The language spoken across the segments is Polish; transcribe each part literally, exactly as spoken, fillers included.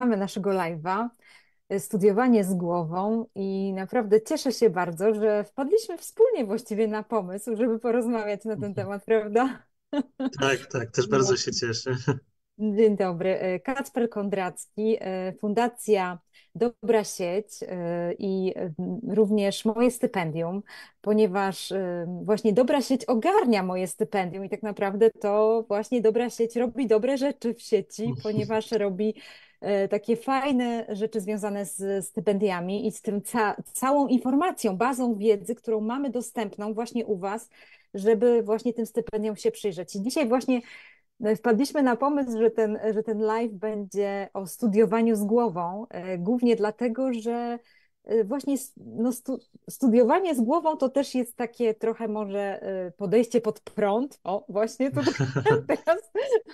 zaczynamy naszego live'a, y, studiowanie z głową i naprawdę cieszę się bardzo, że wpadliśmy wspólnie właściwie na pomysł, żeby porozmawiać na ten temat, prawda? Tak, tak, też bardzo No. się cieszę. Dzień dobry. Y, Kacper Kondracki, y, Fundacja Dobra Sieć y, i y, również moje stypendium, ponieważ y, właśnie Dobra Sieć ogarnia moje stypendium i tak naprawdę to właśnie Dobra Sieć robi dobre rzeczy w sieci, ponieważ robi y, takie fajne rzeczy związane z stypendiami i z tym ca całą informacją, bazą wiedzy, którą mamy dostępną właśnie u Was, żeby właśnie tym stypendiom się przyjrzeć. I dzisiaj właśnie no, wpadliśmy na pomysł, że ten, że ten live będzie o studiowaniu z głową, e, głównie dlatego, że e, właśnie s- no, stu, studiowanie z głową to też jest takie trochę może e, podejście pod prąd. O, właśnie tutaj teraz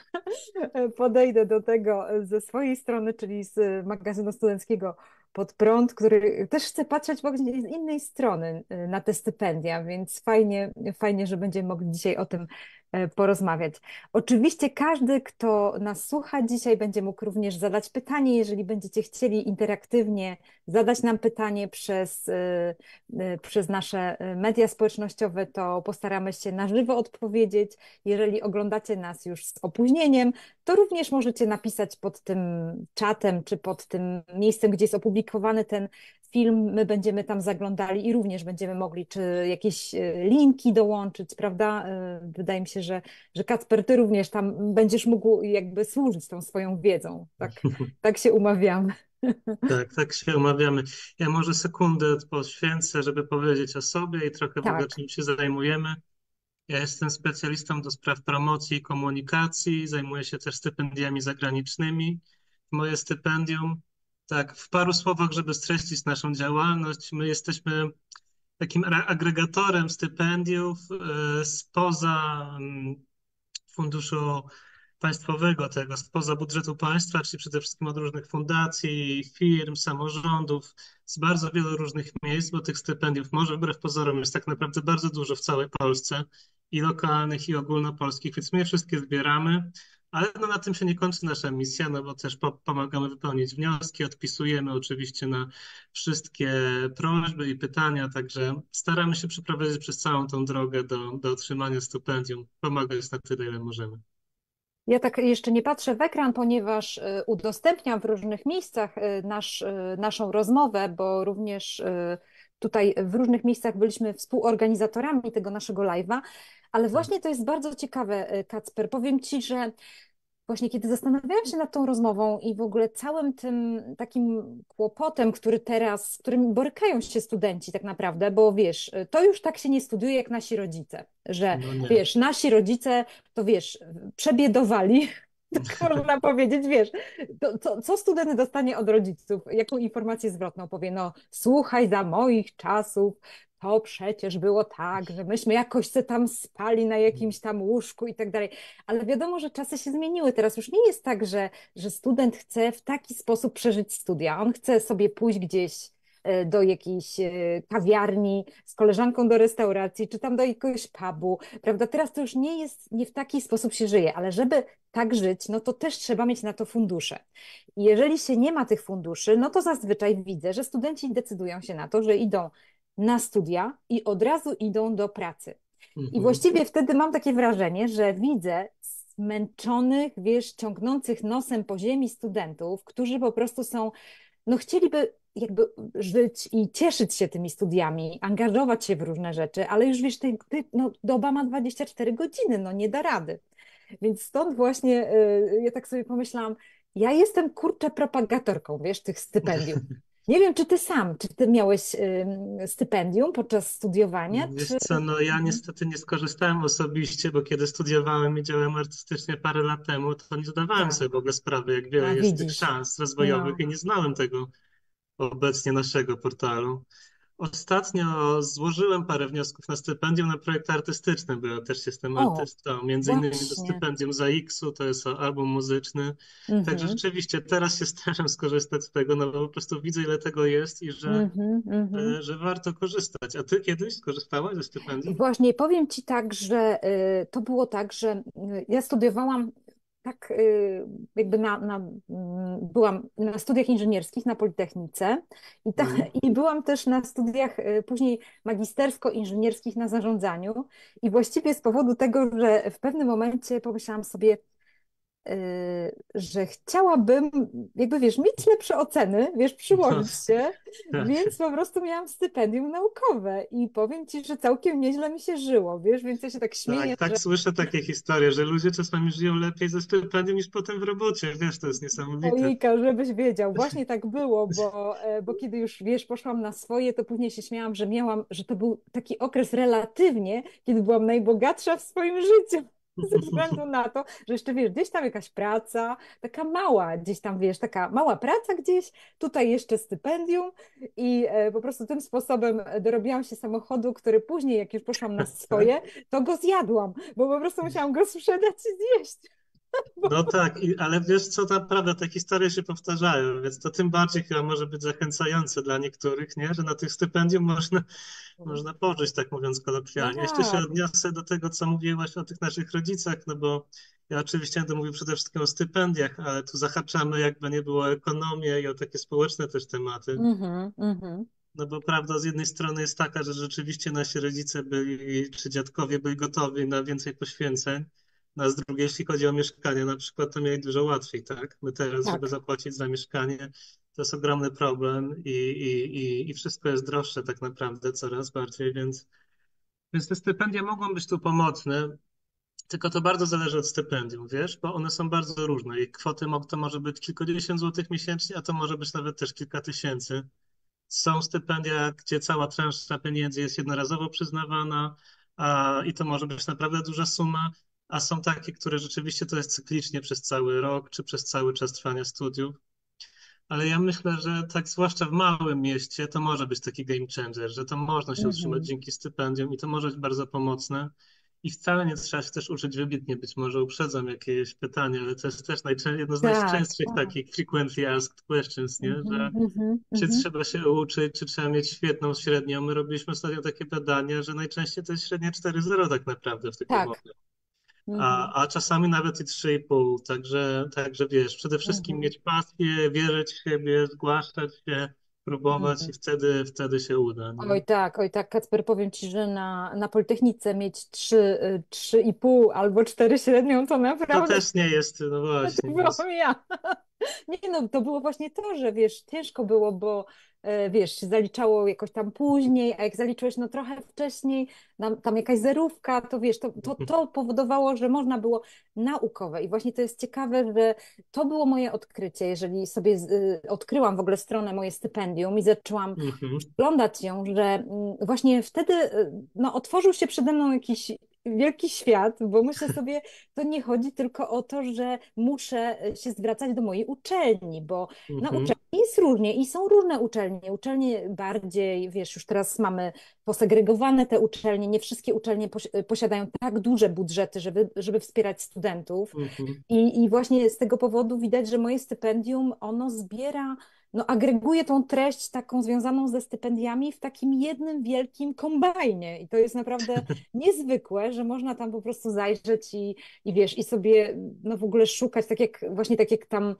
podejdę do tego ze swojej strony, czyli z magazynu studenckiego Pod prąd, który też chce patrzeć właśnie z innej strony e, na te stypendia, więc fajnie, fajnie, że będziemy mogli dzisiaj o tym e, porozmawiać. Oczywiście każdy, kto nas słucha dzisiaj, będzie mógł również zadać pytanie. Jeżeli będziecie chcieli interaktywnie zadać nam pytanie przez, y, y, przez nasze media społecznościowe, to postaramy się na żywo odpowiedzieć. Jeżeli oglądacie nas już z opóźnieniem, to również możecie napisać pod tym czatem czy pod tym miejscem, gdzie jest opublikowany ten film. My będziemy tam zaglądali i również będziemy mogli czy jakieś y, linki dołączyć, prawda? Y, Wydaje mi się, że że Kacper, ty również tam będziesz mógł jakby służyć tą swoją wiedzą. Tak, tak się umawiamy. Tak, tak się umawiamy. Ja może sekundę poświęcę, żeby powiedzieć o sobie i trochę w ogóle Tak. czym się zajmujemy. Ja jestem specjalistą do spraw promocji i komunikacji, zajmuję się też stypendiami zagranicznymi. Moje stypendium, tak, w paru słowach, żeby streścić naszą działalność, my jesteśmy takim a- agregatorem stypendiów e, spoza mm, funduszu państwowego, tego spoza budżetu państwa, czyli przede wszystkim od różnych fundacji, firm, samorządów, z bardzo wielu różnych miejsc, bo tych stypendiów może wbrew pozorom jest tak naprawdę bardzo dużo w całej Polsce, i lokalnych, i ogólnopolskich, więc my je wszystkie zbieramy. Ale no, na tym się nie kończy nasza misja, no bo też po, pomagamy wypełnić wnioski, odpisujemy oczywiście na wszystkie prośby i pytania, także staramy się przeprowadzić przez całą tą drogę do, do otrzymania stypendium, pomagać na tyle, ile możemy. Ja tak jeszcze nie patrzę w ekran, ponieważ y, udostępniam w różnych miejscach y, nasz, y, naszą rozmowę, bo również y, tutaj w różnych miejscach byliśmy współorganizatorami tego naszego live'a, ale właśnie to jest bardzo ciekawe, y, Kacper. Powiem Ci, że właśnie kiedy zastanawiałam się nad tą rozmową i w ogóle całym tym takim kłopotem, który teraz, z którym borykają się studenci tak naprawdę, bo wiesz, to już tak się nie studiuje jak nasi rodzice, że No nie. wiesz, nasi rodzice to wiesz, przebiedowali, tak można powiedzieć, wiesz, to, co, co student dostanie od rodziców? Jaką informację zwrotną powie? No, słuchaj, za moich czasów to przecież było tak, że myśmy jakoś se tam spali na jakimś tam łóżku i tak dalej. Ale wiadomo, że czasy się zmieniły. Teraz już nie jest tak, że, że student chce w taki sposób przeżyć studia. On chce sobie pójść gdzieś e, do jakiejś e, kawiarni z koleżanką do restauracji, czy tam do jakiegoś pubu, prawda? Teraz to już nie jest, nie w taki sposób się żyje, ale żeby tak żyć, no to też trzeba mieć na to fundusze. I jeżeli się nie ma tych funduszy, no to zazwyczaj widzę, że studenci decydują się na to, że idą na studia i od razu idą do pracy. I Mhm. właściwie wtedy mam takie wrażenie, że widzę zmęczonych, wiesz, ciągnących nosem po ziemi studentów, którzy po prostu są, no chcieliby jakby żyć i cieszyć się tymi studiami, angażować się w różne rzeczy, ale już wiesz, ty, ty, no, doba ma dwadzieścia cztery godziny, no nie da rady. Więc stąd właśnie y, ja tak sobie pomyślałam, ja jestem kurczę propagatorką, wiesz, tych stypendiów. Nie wiem, czy ty sam, czy ty miałeś y, stypendium podczas studiowania, Wiesz czy... co, no ja Mhm. niestety nie skorzystałem osobiście, bo kiedy studiowałem i działałem artystycznie parę lat temu, to nie zdawałem sobie Tak, w ogóle sprawy, jak wiele a jest tych widzisz, szans rozwojowych no. i nie znałem tego obecnie naszego portalu. Ostatnio złożyłem parę wniosków na stypendium na projekty artystyczne, bo ja też jestem O, artystą, między innymi do właśnie. stypendium za X-u, to jest album muzyczny. Także Mhm, rzeczywiście teraz się staram skorzystać z tego, no bo po prostu widzę, ile tego jest i że, mhm, mhm. e, że warto korzystać. A ty kiedyś skorzystałaś ze stypendium? Właśnie powiem ci tak, że y, to było tak, że y, ja studiowałam. tak y, jakby na, na, mm, byłam na studiach inżynierskich na Politechnice i, ta, Mm. i byłam też na studiach y, później magistersko-inżynierskich na zarządzaniu i właściwie z powodu tego, że w pewnym momencie pomyślałam sobie, y, że chciałabym, jakby wiesz, mieć lepsze oceny, wiesz, No, przyłożyć się, tak. więc po prostu miałam stypendium naukowe i powiem ci, że całkiem nieźle mi się żyło, wiesz, więc ja się tak śmieję, Tak, tak, że słyszę takie historie, że ludzie czasami żyją lepiej ze stypendium niż potem w robocie. Wiesz, to jest niesamowite. ojejka, żebyś wiedział, właśnie tak było, bo, e, bo kiedy już, wiesz, poszłam na swoje, to później się śmiałam, że miałam, że to był taki okres relatywnie, kiedy byłam najbogatsza w swoim życiu. Ze względu na to, że jeszcze wiesz, gdzieś tam jakaś praca, taka mała, gdzieś tam wiesz, taka mała praca gdzieś, tutaj jeszcze stypendium i e, po prostu tym sposobem dorobiłam się samochodu, który później, jak już poszłam na Tak? swoje, to go zjadłam, bo po prostu musiałam go sprzedać i zjeść. No tak, i, ale wiesz co, naprawdę te historie się powtarzają, więc to tym bardziej chyba może być zachęcające dla niektórych, nie? Że na tych stypendium można, można pożyć, tak mówiąc kolokwialnie. Jeszcze się Tak. odniosę do tego, co mówiłaś o tych naszych rodzicach, no bo ja oczywiście będę mówił przede wszystkim o stypendiach, ale tu zahaczamy jakby nie było o ekonomię i o takie społeczne też tematy. Mhm, mhm. No bo prawda z jednej strony jest taka, że rzeczywiście nasi rodzice byli, czy dziadkowie byli gotowi na więcej poświęceń, no a z drugiej, jeśli chodzi o mieszkanie, na przykład, to mieli dużo łatwiej, tak? My teraz, żeby Tak. zapłacić za mieszkanie, to jest ogromny problem i, i, i, i wszystko jest droższe tak naprawdę coraz bardziej, więc, więc te stypendia mogą być tu pomocne, tylko to bardzo zależy od stypendium, wiesz, bo one są bardzo różne i kwoty mo- to może być kilkadziesiąt złotych miesięcznie, a to może być nawet też kilka tysięcy. Są stypendia, gdzie cała transza pieniędzy jest jednorazowo przyznawana, a, i to może być naprawdę duża suma, a są takie, które rzeczywiście to jest cyklicznie przez cały rok, czy przez cały czas trwania studiów. Ale ja myślę, że tak zwłaszcza w małym mieście to może być taki game changer, że to można się utrzymać Mhm. dzięki stypendium i to może być bardzo pomocne. I wcale nie trzeba się też uczyć wybitnie, być może uprzedzam jakieś pytanie, ale to jest też najczę- jedno z Tak, najczęstszych tak. takich frequently asked questions, nie? Mhm, Że mhm, czy mhm. trzeba się uczyć, czy trzeba mieć świetną średnią. My robiliśmy ostatnio takie badania, że najczęściej to jest średnia cztery zero tak naprawdę w tych Tak. umowach, Mhm, a, a czasami nawet i trzy i pół. Także, także wiesz, przede wszystkim mhm, mieć pasję, wierzyć w siebie, zgłaszać się, próbować mhm. i wtedy, wtedy się uda, nie? Oj tak, oj tak, Kacper, powiem ci, że na, na Politechnice mieć trzy, y, trzy i pół albo cztery średnią, to To naprawdę też nie jest, no to właśnie, jest. byłam ja. Nie no, to było właśnie to, że wiesz, ciężko było, bo e, wiesz, się zaliczało jakoś tam później, a jak zaliczyłeś no trochę wcześniej, tam, tam jakaś zerówka, to wiesz, to, to, to powodowało, że można było naukowe. I właśnie to jest ciekawe, że to było moje odkrycie, jeżeli sobie z, y, odkryłam w ogóle stronę moje stypendium i zaczęłam Mhm. przeglądać ją, że mm, właśnie wtedy y, no, otworzył się przede mną jakiś wielki świat, bo myślę sobie, to nie chodzi tylko o to, że muszę e, się zwracać do mojej uczelni, bo na Mhm. uczelni jest różnie i są różne uczelnie. Uczelnie bardziej, wiesz, już teraz mamy posegregowane te uczelnie, nie wszystkie uczelnie posi- posiadają tak duże budżety, żeby, żeby wspierać studentów. Mhm. I, I właśnie z tego powodu widać, że moje stypendium, ono zbiera, no agreguje tą treść taką związaną ze stypendiami w takim jednym wielkim kombajnie. I to jest naprawdę niezwykłe, że można tam po prostu zajrzeć i, i wiesz, i sobie no w ogóle szukać, tak jak właśnie tak jak tam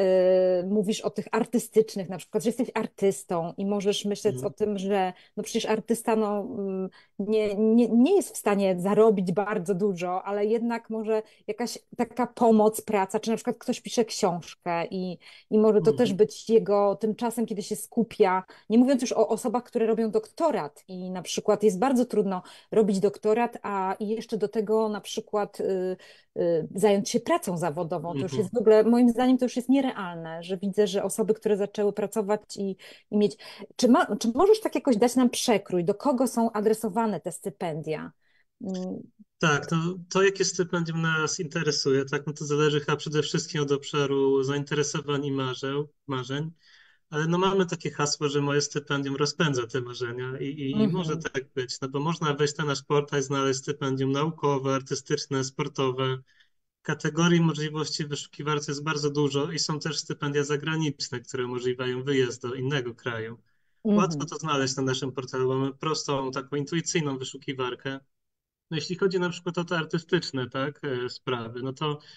e, mówisz o tych artystycznych, na przykład, że jesteś artystą i możesz myśleć o Mhm. tym, że no przecież artysta no, mm, nie, nie, nie jest w stanie zarobić bardzo dużo, ale jednak może jakaś taka pomoc, praca, czy na przykład ktoś pisze książkę i, i może to też Mhm. być jego tym czasem, kiedy się skupia, nie mówiąc już o osobach, które robią doktorat i na przykład jest bardzo trudno robić doktorat, a i jeszcze do tego na przykład y, y, zająć się pracą zawodową. To już Mhm. jest w ogóle, moim zdaniem, to już jest nierealne, że widzę, że osoby, które zaczęły pracować i, i mieć. Czy, ma, czy możesz tak jakoś dać nam przekrój, do kogo są adresowane te stypendia? Mm. Tak, no to jakie stypendium nas interesuje, tak, no to zależy chyba przede wszystkim od obszaru zainteresowań i marzeł, marzeń, ale no mamy takie hasło, że moje stypendium rozpędza te marzenia i, i, i może Mhm, tak być, no bo można wejść na nasz portal i znaleźć stypendium naukowe, artystyczne, sportowe. Kategorii możliwości w wyszukiwarce jest bardzo dużo i są też stypendia zagraniczne, które umożliwiają wyjazd do innego kraju. Łatwo mhm, to znaleźć na naszym portalu, mamy prostą, taką intuicyjną wyszukiwarkę. No jeśli chodzi na przykład o te artystyczne, tak, e, sprawy, no to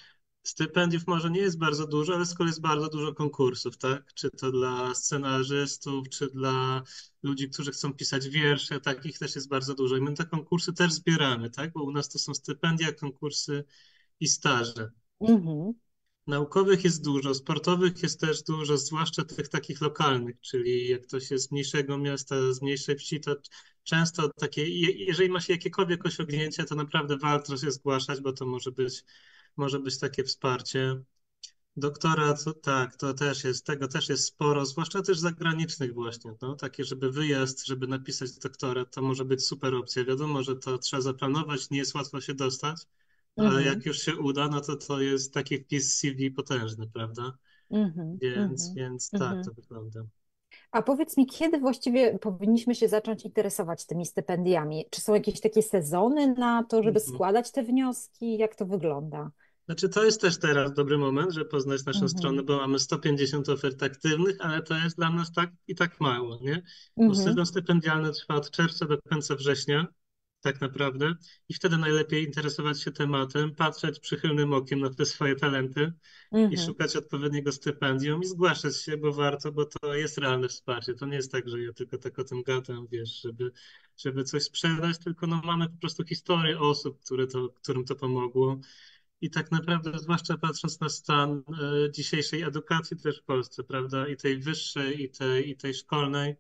stypendiów może nie jest bardzo dużo, ale z kolei jest bardzo dużo konkursów, tak? Czy to dla scenarzystów, czy dla ludzi, którzy chcą pisać wiersze, takich też jest bardzo dużo. I my te konkursy też zbieramy, tak? Bo u nas to są stypendia, konkursy i staże. Mhm. Naukowych jest dużo, sportowych jest też dużo, zwłaszcza tych takich lokalnych, czyli jak ktoś jest z mniejszego miasta, z mniejszej wsi, to często takie, je- jeżeli ma się jakiekolwiek osiągnięcie, to naprawdę warto się zgłaszać, bo to może być, może być takie wsparcie. Doktorat, to, tak, to też jest, tego też jest sporo, zwłaszcza też zagranicznych właśnie, no, takie, żeby wyjazd, żeby napisać doktorat, to może być super opcja. Wiadomo, że to trzeba zaplanować, nie jest łatwo się dostać, no, ale Mhm. jak już się uda, no to to jest taki wpis C V potężny, prawda? Mhm. Więc, Mhm. więc tak Mhm. to wygląda. A powiedz mi, kiedy właściwie powinniśmy się zacząć interesować tymi stypendiami? Czy są jakieś takie sezony na to, żeby Mhm. składać te wnioski? Jak to wygląda? Znaczy, to jest też teraz dobry moment, żeby poznać naszą stronę, Mhm. bo mamy sto pięćdziesiąt ofert aktywnych, ale to jest dla nas tak i tak mało, nie? Bo Mhm. sezon stypendialny trwa od czerwca do końca września, tak naprawdę, i wtedy najlepiej interesować się tematem, patrzeć przychylnym okiem na te swoje talenty i Mhm. szukać odpowiedniego stypendium i zgłaszać się, bo warto, bo to jest realne wsparcie. To nie jest tak, że ja tylko tak o tym gadam, wiesz, żeby, żeby coś sprzedać, tylko no, mamy po prostu historię osób, które to, którym to pomogło. I tak naprawdę, zwłaszcza patrząc na stan e, dzisiejszej edukacji też w Polsce, prawda, i tej wyższej, i tej, i tej szkolnej,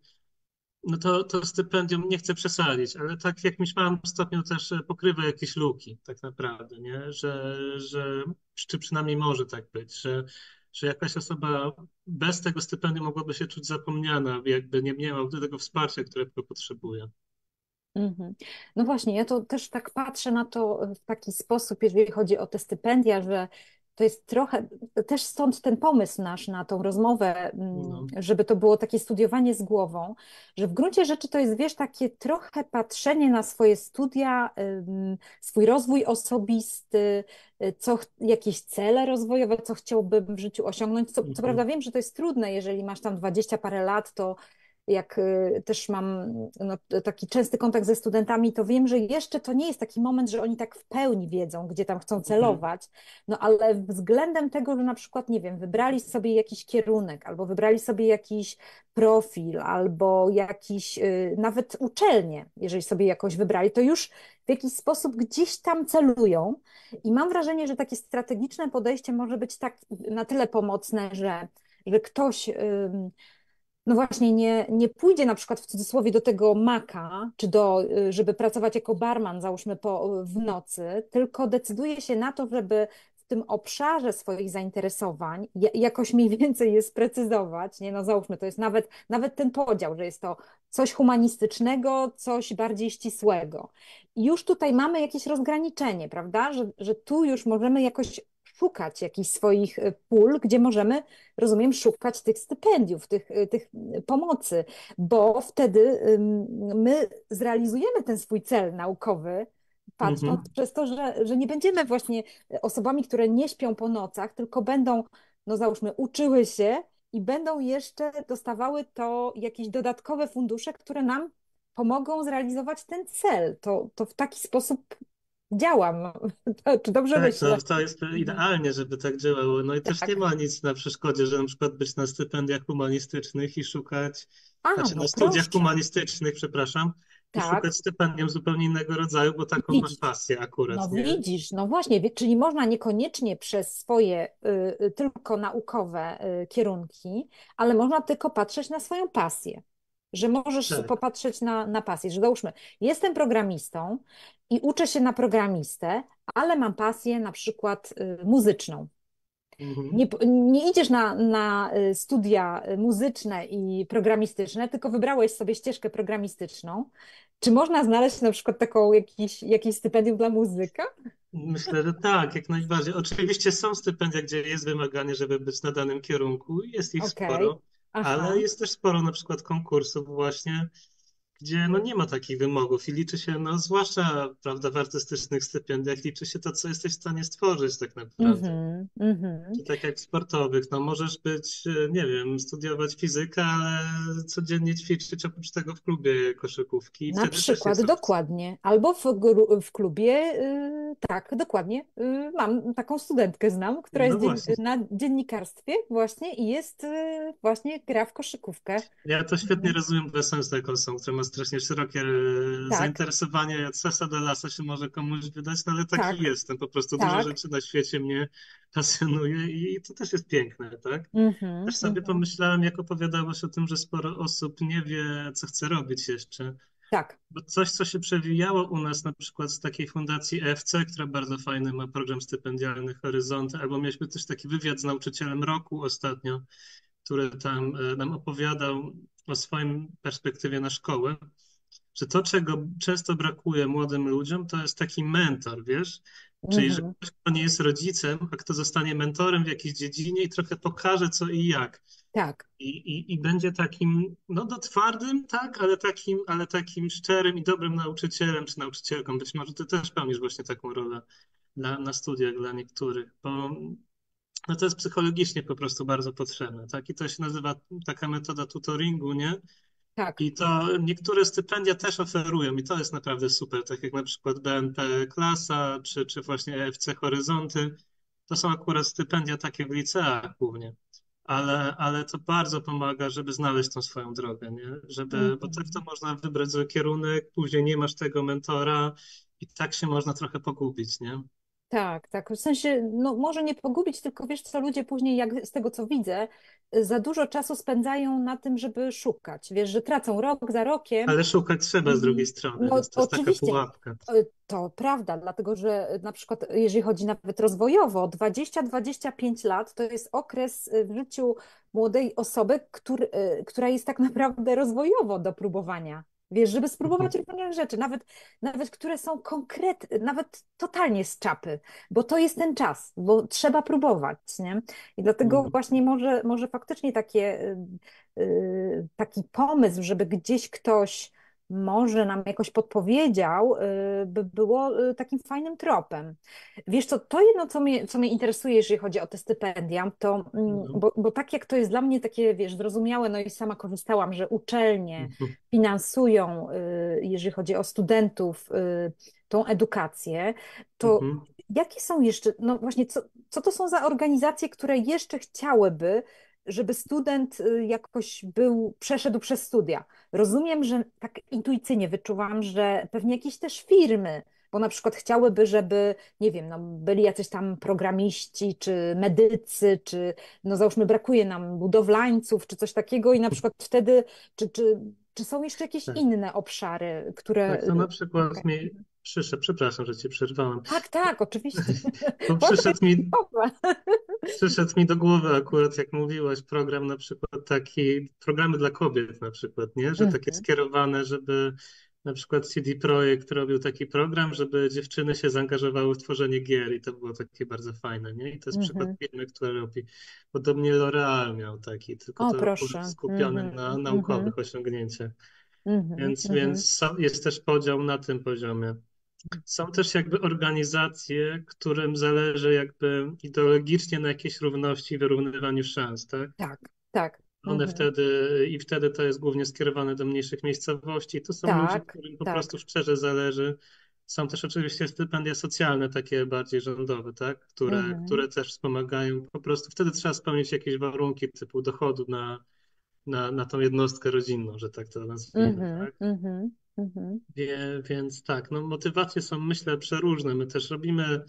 no to, to stypendium nie chcę przesadzić, ale tak w jakimś małym stopniu też e, pokrywa jakieś luki, tak naprawdę, nie? Że, że, czy przynajmniej może tak być, że, że jakaś osoba bez tego stypendium mogłaby się czuć zapomniana, jakby nie miała tego wsparcia, którego potrzebuje. Mhm. No właśnie, ja to też tak patrzę na to w taki sposób, jeżeli chodzi o te stypendia, że to jest trochę, też stąd ten pomysł nasz na tą rozmowę, mm, No. żeby to było takie studiowanie z głową, że w gruncie rzeczy to jest, wiesz, takie trochę patrzenie na swoje studia, ym, swój rozwój osobisty, y, co, ch- jakieś cele rozwojowe, co chciałbym w życiu osiągnąć. Co, co Mhm. prawda wiem, że to jest trudne, jeżeli masz tam dwadzieścia parę lat, to jak y, też mam no, taki częsty kontakt ze studentami, to wiem, że jeszcze to nie jest taki moment, że oni tak w pełni wiedzą, gdzie tam chcą Mhm. celować, no ale względem tego, że na przykład, nie wiem, wybrali sobie jakiś kierunek, albo wybrali sobie jakiś profil, albo jakiś, y, nawet uczelnię, jeżeli sobie jakoś wybrali, to już w jakiś sposób gdzieś tam celują i mam wrażenie, że takie strategiczne podejście może być tak na tyle pomocne, że, że ktoś no właśnie, nie, nie pójdzie na przykład w cudzysłowie do tego maka, czy do, y, żeby pracować jako barman, załóżmy po, w nocy, tylko decyduje się na to, żeby w tym obszarze swoich zainteresowań ja- jakoś mniej więcej je sprecyzować, nie? No załóżmy, to jest nawet, nawet ten podział, że jest to coś humanistycznego, coś bardziej ścisłego. I już tutaj mamy jakieś rozgraniczenie, prawda? Że, że tu już możemy jakoś szukać jakichś swoich y, pól, gdzie możemy, rozumiem, szukać tych stypendiów, tych, y, tych pomocy, bo wtedy ym, my zrealizujemy ten swój cel naukowy, patrząc Mhm. przez to, że, że nie będziemy właśnie osobami, które nie śpią po nocach, tylko będą, no załóżmy, uczyły się i będą jeszcze dostawały to jakieś dodatkowe fundusze, które nam pomogą zrealizować ten cel. To, to w taki sposób działam. Czy dobrze Tak, myślę? to, to jest Mhm. idealnie, żeby tak działało. No i też nie Tak. ma nic na przeszkodzie, że na przykład być na stypendiach humanistycznych i szukać, A, znaczy no na studiach proszę. humanistycznych, przepraszam, i szukać Tak. stypendium zupełnie innego rodzaju, bo taką masz Widzisz. pasję akurat, No nie? widzisz, no właśnie, wie- czyli można niekoniecznie przez swoje y, y, tylko naukowe y, kierunki, ale można tylko patrzeć na swoją pasję. Że możesz Tak. popatrzeć na, na pasję, że załóżmy, jestem programistą i uczę się na programistę, ale mam pasję na przykład y, muzyczną. Mhm. Nie, nie idziesz na, na y, studia muzyczne i programistyczne, tylko wybrałeś sobie ścieżkę programistyczną. Czy można znaleźć na przykład taką jakiś, jakieś stypendium dla muzyka? Myślę, że tak, jak najbardziej. Oczywiście są stypendia, gdzie jest wymaganie, żeby być na danym kierunku, jest ich Okej. sporo, ale Aha. jest też sporo na przykład konkursów właśnie, gdzie no nie ma takich wymogów i liczy się, no zwłaszcza, prawda, w artystycznych stypendiach, liczy się to, co jesteś w stanie stworzyć tak naprawdę. Mhm, mhm. Czy tak jak w sportowych, no możesz być, e, nie wiem, studiować fizykę, ale codziennie ćwiczyć oprócz tego w klubie koszykówki i Na wtedy też przykład, jest opcja. dokładnie. Albo w, gru- w klubie tak, dokładnie. Y, Mam taką studentkę, znam, która No jest dzien właśnie. na dziennikarstwie właśnie i jest y, właśnie gra w koszykówkę. Ja to świetnie Mhm. rozumiem bez sensu taką osobą, która ma strasznie szerokie e, Tak, zainteresowanie. Cesa de Lasa się może komuś wydać, no ale taki tak, jestem. Po prostu dużo tak. rzeczy na świecie mnie pasjonuje i to też jest piękne, tak? Mhm, Też sobie mhm. pomyślałem, jak opowiadałeś o tym, że sporo osób nie wie, co chce robić jeszcze. Tak. Bo coś, co się przewijało u nas na przykład z takiej fundacji E F C, która bardzo fajny ma program stypendialny Horyzonty, albo mieliśmy też taki wywiad z nauczycielem roku ostatnio, który tam e, nam opowiadał o swoim perspektywie na szkołę, że to, czego często brakuje młodym ludziom, to jest taki mentor, wiesz? Czyli, że Mhm. ktoś, kto nie jest rodzicem, a kto zostanie mentorem w jakiejś dziedzinie i trochę pokaże co i jak. Tak. I, i, i będzie takim, no do twardym, tak, ale takim, ale takim szczerym i dobrym nauczycielem czy nauczycielką. Być może ty też pełnisz właśnie taką rolę dla, na studiach dla niektórych, bo no to jest psychologicznie po prostu bardzo potrzebne, tak? I to się nazywa taka metoda tutoringu, nie? Tak. I to niektóre stypendia też oferują i to jest naprawdę super, tak jak na przykład B N P Klasa czy, czy właśnie E F C Horyzonty. To są akurat stypendia takie w liceach głównie, ale, ale to bardzo pomaga, żeby znaleźć tą swoją drogę, nie? Żeby, bo tak to Mhm. można wybrać zły kierunek, później nie masz tego mentora i tak się można trochę pogubić, nie? Tak, tak. W sensie, no może nie pogubić, tylko wiesz co, ludzie później, jak z tego co widzę, za dużo czasu spędzają na tym, żeby szukać. Wiesz, że tracą rok za rokiem. Ale szukać trzeba z drugiej Mhm. strony, No więc to jest taka oczywiście, pułapka. e, to prawda, dlatego że na przykład jeżeli chodzi nawet rozwojowo, dwadzieścia do dwudziestu pięciu lat to jest okres e, w życiu młodej osoby, który, e, która jest tak naprawdę rozwojowo do próbowania. Wiesz, żeby spróbować różnych rzeczy, nawet, nawet które są konkretne, nawet totalnie z czapy, bo to jest ten czas, bo trzeba próbować, nie? I dlatego Mhm. właśnie może, może faktycznie takie, y, y, taki pomysł, żeby gdzieś ktoś może nam jakoś podpowiedział, y, by było y, takim fajnym tropem. Wiesz co, to jedno, co mnie, co mnie interesuje, jeżeli chodzi o te stypendia, to, mm, No. bo, bo tak jak to jest dla mnie takie, wiesz, zrozumiałe, no i sama korzystałam, że uczelnie Mhm. finansują, y, jeżeli chodzi o studentów, y, tą edukację, to Mhm. jakie są jeszcze, no właśnie, co, co to są za organizacje, które jeszcze chciałyby, żeby student y, jakoś był, przeszedł przez studia? Rozumiem, że tak intuicyjnie wyczuwam, że pewnie jakieś też firmy, bo na przykład chciałyby, żeby, nie wiem, no, byli jacyś tam programiści, czy medycy, czy no załóżmy brakuje nam budowlańców, czy coś takiego i na przykład wtedy, czy, czy, czy są jeszcze jakieś Tak, inne obszary, które... tak, to na przykład Okej. mi przyszedł, przepraszam, że ci przerwałem, Tak, tak, oczywiście. bo Proszę, przyszedł mi, Pawła. przyszedł mi do głowy akurat, jak mówiłaś, program na przykład taki, programy dla kobiet na przykład, nie? Że takie Mhm, skierowane, żeby na przykład C D Projekt robił taki program, żeby dziewczyny się zaangażowały w tworzenie gier i to było takie bardzo fajne, nie? I to jest przykład mhm. firmy, która robi. Podobnie L'Oreal miał taki, tylko O, to akurat proszę. skupiony Mhm, na mhm, naukowych osiągnięciach. mhm, Więc, mhm. więc są- jest też podział na tym poziomie. Są też jakby organizacje, którym zależy jakby ideologicznie na jakiejś równości, wyrównywaniu szans, tak? Tak, tak. One Mhm. wtedy, i wtedy to jest głównie skierowane do mniejszych miejscowości. To są ludzie, Tak, którym po prostu tak. szczerze zależy. Są też oczywiście stypendia socjalne, takie bardziej rządowe, tak? Które, Mhm, które też wspomagają. Po prostu wtedy trzeba spełnić jakieś warunki typu dochodu na, na, na tą jednostkę rodzinną, że tak to nazwijmy, mhm, tak? mhm, mhm. Wie, więc tak, no motywacje są myślę przeróżne. My też robimy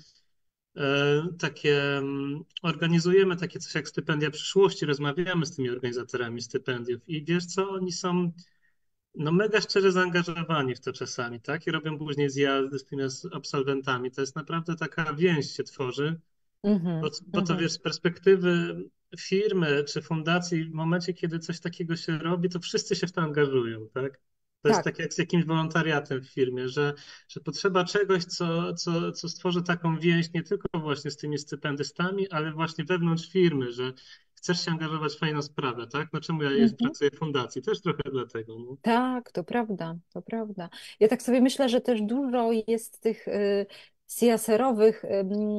e, takie, mm, organizujemy takie coś jak stypendia przyszłości, rozmawiamy z tymi organizatorami stypendiów i wiesz co, oni są no mega szczerze zaangażowani w to czasami, tak? I robią później zjazdy z tymi absolwentami. To jest naprawdę taka więź się tworzy, bo, Mhm, bo to mhm. wiesz, z perspektywy firmy czy fundacji, w momencie, kiedy coś takiego się robi, to wszyscy się w to angażują, tak? To jest Tak. tak jak z jakimś wolontariatem w firmie, że, że potrzeba czegoś, co, co, co stworzy taką więź nie tylko właśnie z tymi stypendystami, ale właśnie wewnątrz firmy, że chcesz się angażować w fajną sprawę, tak? No czemu ja jest, Mhm. pracuję w fundacji? Też trochę dlatego, no. Tak, to prawda, to prawda. Ja tak sobie myślę, że też dużo jest tych y, C S R-owych y,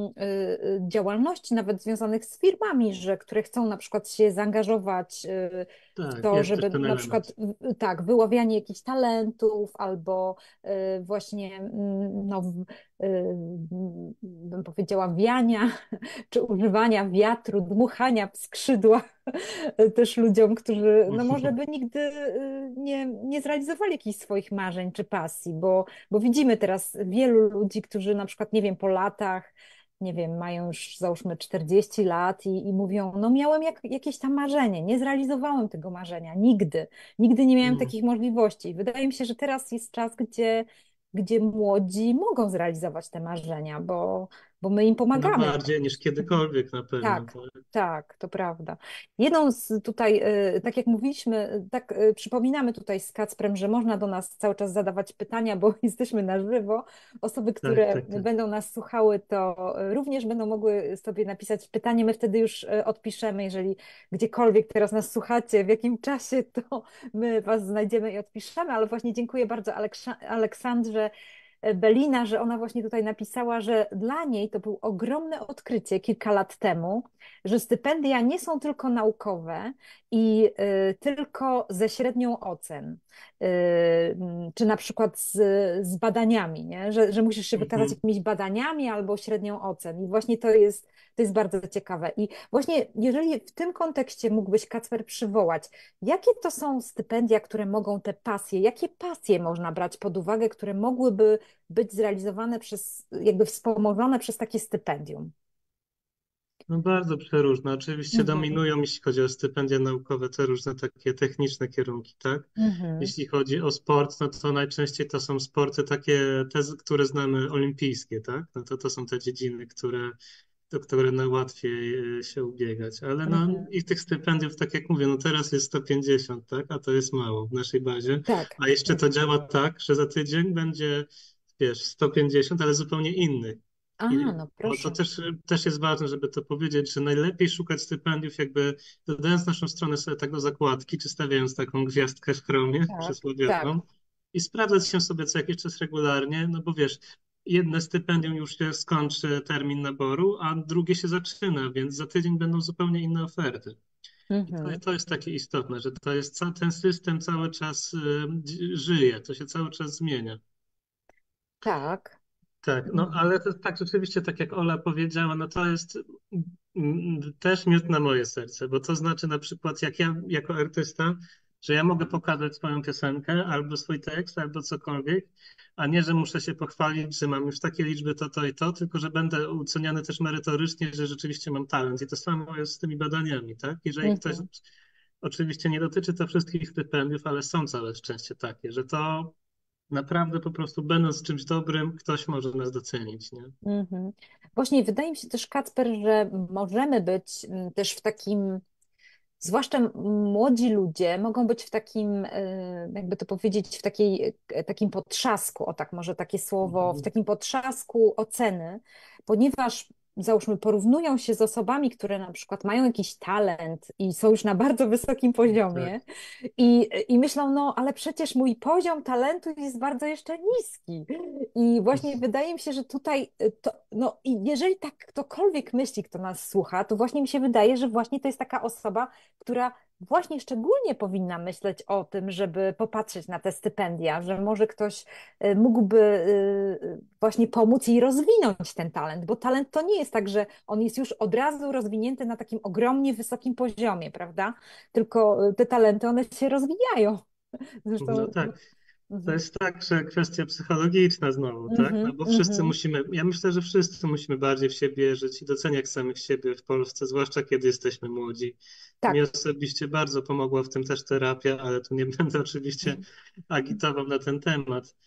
y, działalności, nawet związanych z firmami, że, które chcą na przykład się zaangażować y, w Tak, to, jest też żeby ten na przykład element. y, tak, wyławianie jakichś talentów albo y, właśnie mm, no, bym powiedziała, wiania, czy używania wiatru, dmuchania w skrzydła też ludziom, którzy no może by nigdy y, nie, nie zrealizowali jakichś swoich marzeń czy pasji, bo, bo widzimy teraz wielu ludzi, którzy na przykład, nie wiem, po latach, nie wiem, mają już załóżmy czterdzieści lat i, i mówią, no miałem jak, jakieś tam marzenie, nie zrealizowałem tego marzenia, nigdy, nigdy nie miałem Mm. takich możliwości. Wydaje mi się, że teraz jest czas, gdzie, gdzie młodzi mogą zrealizować te marzenia, bo, bo my im No pomagamy. bardziej niż kiedykolwiek na pewno. Tak, Tak, tak, to prawda. Jedną z tutaj, y, tak jak mówiliśmy, y, tak y, przypominamy tutaj z Kacprem, że można do nas cały czas zadawać pytania, bo jesteśmy na żywo. Osoby, tak, które tak. Tak. będą nas słuchały, to y, również będą mogły sobie napisać pytanie. My wtedy już y, odpiszemy, jeżeli gdziekolwiek teraz nas słuchacie, w jakim czasie, to my was znajdziemy i odpiszemy. Ale właśnie dziękuję bardzo Aleksza- Aleksandrze Belina, że ona właśnie tutaj napisała, że dla niej to było ogromne odkrycie kilka lat temu, że stypendia nie są tylko naukowe i y, tylko ze średnią ocen, y, czy na przykład z, z badaniami, nie? Że, że musisz się wykazać Mhm. jakimiś badaniami albo średnią ocen. I właśnie to jest, to jest bardzo ciekawe. I właśnie jeżeli w tym kontekście mógłbyś, Kacper, przywołać, jakie to są stypendia, które mogą te pasje, jakie pasje można brać pod uwagę, które mogłyby być zrealizowane przez, jakby wspomożone przez takie stypendium? No bardzo przeróżne. Oczywiście Mhm, dominują, jeśli chodzi o stypendia naukowe, te różne takie techniczne kierunki, tak? mhm, Jeśli chodzi o sport, no to najczęściej to są sporty takie, te, które znamy, olimpijskie, tak? No to to są te dziedziny, które, do które najłatwiej e, się ubiegać. Ale no mhm. i tych stypendiów, tak jak mówię, no teraz jest sto pięćdziesiąt, tak? A to jest mało w naszej bazie. Tak, A jeszcze to jest. działa tak, że za tydzień będzie, wiesz, sto pięćdziesiąt, ale zupełnie innych. A, I, no bo to proszę. też, też jest ważne, żeby to powiedzieć, że najlepiej szukać stypendiów, jakby dodając naszą stronę sobie tak do zakładki, czy stawiając taką gwiazdkę w Chromie Tak, tak. przysłowiową i sprawdzać się sobie co jakiś czas regularnie, no bo wiesz, jedne stypendium już się skończy termin naboru, a drugie się zaczyna, więc za tydzień będą zupełnie inne oferty. I to, Mhm, to jest takie istotne, że to jest ca- ten system cały czas y, żyje, to się cały czas zmienia. tak. Tak, no Mhm, ale to, tak rzeczywiście, tak jak Ola powiedziała, no to jest mm, też miód na moje serce, bo to znaczy na przykład jak ja jako artysta, że ja mogę pokazać swoją piosenkę albo swój tekst, albo cokolwiek, a nie, że muszę się pochwalić, że mam już takie liczby to, to i to, tylko że będę oceniany też merytorycznie, że rzeczywiście mam talent. I to samo jest z tymi badaniami, tak? Jeżeli ktoś, mhm, oczywiście nie dotyczy to wszystkich stypendiów, ale są całe szczęście takie, że to naprawdę po prostu będąc czymś dobrym, ktoś może nas docenić, nie? mhm. Właśnie wydaje mi się też, Kacper, że możemy być mm, też w takim, zwłaszcza młodzi ludzie mogą być w takim, e, jakby to powiedzieć, w takiej, e, takim potrzasku, o tak może takie słowo, w Mhm. takim potrzasku oceny, ponieważ załóżmy porównują się z osobami, które na przykład mają jakiś talent i są już na bardzo wysokim Tak. poziomie i, i myślą, no ale przecież mój poziom talentu jest bardzo jeszcze niski. I właśnie wydaje mi się, że tutaj, y, to, no i jeżeli tak ktokolwiek myśli, kto nas słucha, to właśnie mi się wydaje, że właśnie to jest taka osoba, która właśnie szczególnie powinna myśleć o tym, żeby popatrzeć na te stypendia, że może ktoś y, mógłby y, y, właśnie pomóc jej rozwinąć ten talent, bo talent to nie jest tak, że on jest już od razu rozwinięty na takim ogromnie wysokim poziomie, prawda? Tylko y, te talenty, one się rozwijają. No Zresztą. tak. To Mhm, jest tak, że kwestia psychologiczna znowu, tak? No mhm, bo wszyscy mhm. musimy, ja myślę, że wszyscy musimy bardziej w siebie wierzyć i doceniać samych siebie w Polsce, zwłaszcza kiedy jesteśmy młodzi. Mi Tak. osobiście bardzo pomogła w tym też terapia, ale tu nie będę oczywiście agitował na ten temat.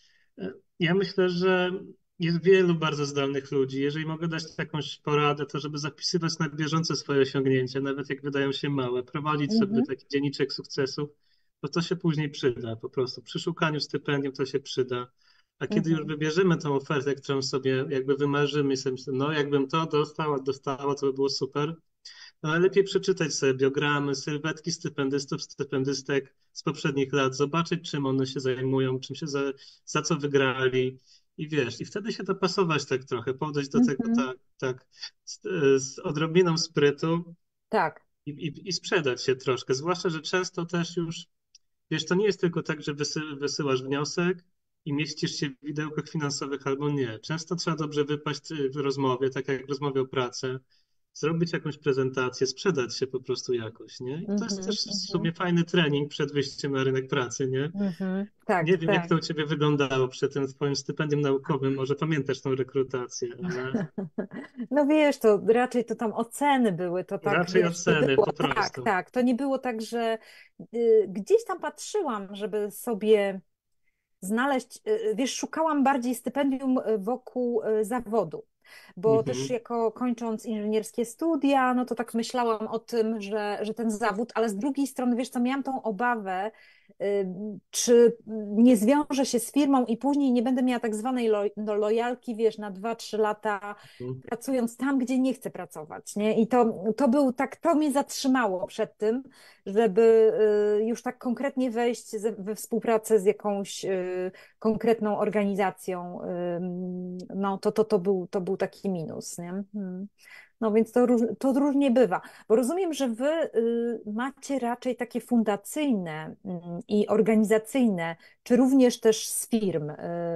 Ja myślę, że jest wielu bardzo zdolnych ludzi. Jeżeli mogę dać jakąś poradę, to żeby zapisywać na bieżąco swoje osiągnięcia, nawet jak wydają się małe, prowadzić sobie Mhm, taki dzienniczek sukcesów, bo to się później przyda po prostu. Przy szukaniu stypendium to się przyda. A kiedy już mhm, wybierzemy tą ofertę, którą sobie jakby wymarzymy i sobie myślimy, no jakbym to dostał, dostała, to by było super, no ale lepiej przeczytać sobie biogramy, sylwetki stypendystów, stypendystek z poprzednich lat, zobaczyć, czym one się zajmują, czym się za, za co wygrali. I wiesz, i wtedy się dopasować tak trochę, podejść do tego mhm. tak, tak z, z odrobiną sprytu Tak. i, i, i sprzedać się troszkę. Zwłaszcza, że często też już, wiesz, to nie jest tylko tak, że wysy, wysyłasz wniosek, i mieścisz się w widełkach finansowych albo nie. Często trzeba dobrze wypaść w rozmowie, tak jak rozmowie o pracy, zrobić jakąś prezentację, sprzedać się po prostu jakoś, nie? I to jest Mhm, też w mhm, sumie fajny trening przed wyjściem na rynek pracy, nie? mhm. Tak, Nie wiem, jak tak. to u ciebie wyglądało przed tym twoim stypendium naukowym, może pamiętasz tą rekrutację, ale No wiesz, to raczej to tam oceny były, to tak, raczej wiesz, nie oceny było, po tak, prostu. tak, to nie było tak, że y, gdzieś tam patrzyłam, żeby sobie znaleźć, y, wiesz, szukałam bardziej stypendium y, wokół y, zawodu, bo też Mhm, jako kończąc inżynierskie studia, no to tak myślałam o tym, że, że ten zawód, ale z drugiej strony, wiesz co, miałam tą obawę, y, czy nie zwiążę się z firmą i później nie będę miała tak zwanej lo, no, lojalki, wiesz, na dwa, trzy lata mhm. pracując tam, gdzie nie chcę pracować, nie? I to, to był tak, to mnie zatrzymało przed tym, żeby y, już tak konkretnie wejść ze, we współpracę z jakąś y, konkretną organizacją. Y, no to, to, to, był, to był taki minus, nie? Hmm. No więc to, róż, to różnie bywa, bo rozumiem, że wy y, macie raczej takie fundacyjne y, i organizacyjne, czy również też z firm y,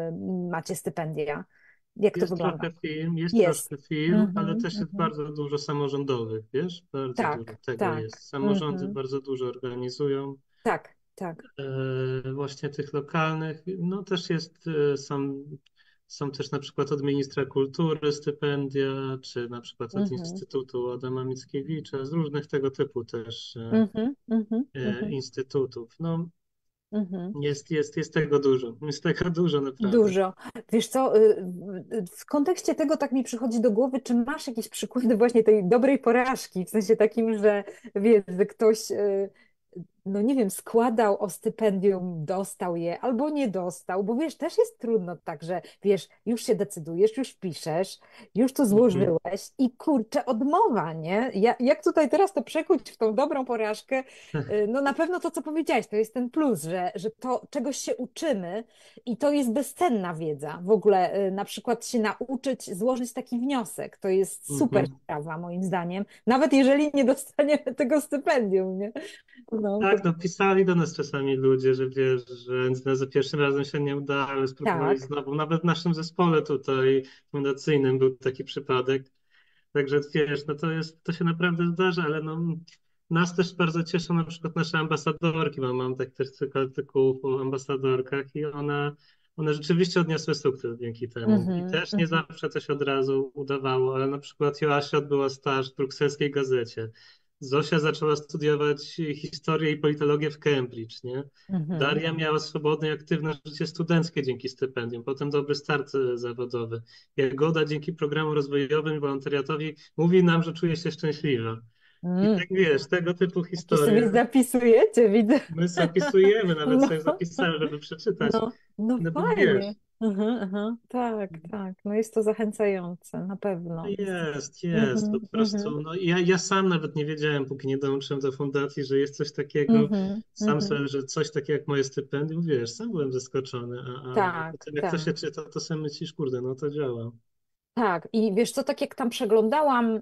macie stypendia? Jak to Jest wygląda? trochę firm, jest Jest. troszkę firm, ale Mhm, też jest mhm. bardzo dużo samorządowych, wiesz? Bardzo dużo Tak, tego tak. jest. Samorządy Mhm. bardzo dużo organizują. Tak, tak. E, właśnie tych lokalnych. No też jest, e, są, są też na przykład od ministra kultury stypendia, czy na przykład od Mhm. Instytutu Adama Mickiewicza, z różnych tego typu też e, Mhm, mhm, e, mhm, instytutów. No mhm. jest, jest, jest tego dużo, jest tego dużo naprawdę. Dużo. Wiesz co, y, w w kontekście tego tak mi przychodzi do głowy, czy masz jakieś przykłady właśnie tej dobrej porażki, w sensie takim, że wiesz, że ktoś y, no nie wiem, składał o stypendium, dostał je albo nie dostał, bo wiesz, też jest trudno tak, że wiesz, już się decydujesz, już piszesz, już to Mhm. złożyłeś i kurczę, odmowa, nie? Ja, jak tutaj teraz to przekuć w tą dobrą porażkę? Y, No na pewno to, co powiedziałeś, to jest ten plus, że, że to czegoś się uczymy i to jest bezcenna wiedza. W ogóle y, na przykład się nauczyć złożyć taki wniosek, to jest super Mhm. sprawa moim zdaniem, nawet jeżeli nie dostaniemy tego stypendium, nie? No, to Tak, no pisali do nas czasami ludzie, że wiesz, że no, za pierwszym razem się nie uda, ale spróbowali tak. znowu. Nawet w naszym zespole tutaj fundacyjnym był taki przypadek. Także wiesz, no to jest, to się naprawdę zdarza, ale no, nas też bardzo cieszą na przykład nasze ambasadorki, bo mam tak też cykl artykułów o ambasadorkach i ona, one rzeczywiście odniosły sukces dzięki temu. I Mhm, też nie mhm, zawsze to się od razu udawało, ale na przykład Joasia odbyła staż w brukselskiej gazecie. Zosia zaczęła studiować historię i politologię w Cambridge, nie? mhm. Daria miała swobodne i aktywne życie studenckie dzięki stypendium, potem dobry start e, zawodowy. Jagoda dzięki programom rozwojowym i wolontariatowi mówi nam, że czuje się szczęśliwa. I Mm. tak wiesz, tego typu Jakie historie sobie zapisujecie, widzę. my zapisujemy, nawet No, sobie zapisałem, żeby przeczytać. no, no No bo wiesz, fajnie. Mhm, mhm. Tak, tak. No jest to zachęcające, na no pewno. Jest... jest, jest, po Mhm, mhm, prostu. No ja, ja sam nawet nie wiedziałem, póki nie dołączyłem do fundacji, że jest coś takiego. mhm, Sam mhm. sobie, że coś takiego jak moje stypendium, wiesz, sam byłem zaskoczony, a, a Tak, potem jak to tak. się czyta, to sobie myślisz, kurde, no to działa. Tak. I wiesz co, tak jak tam przeglądałam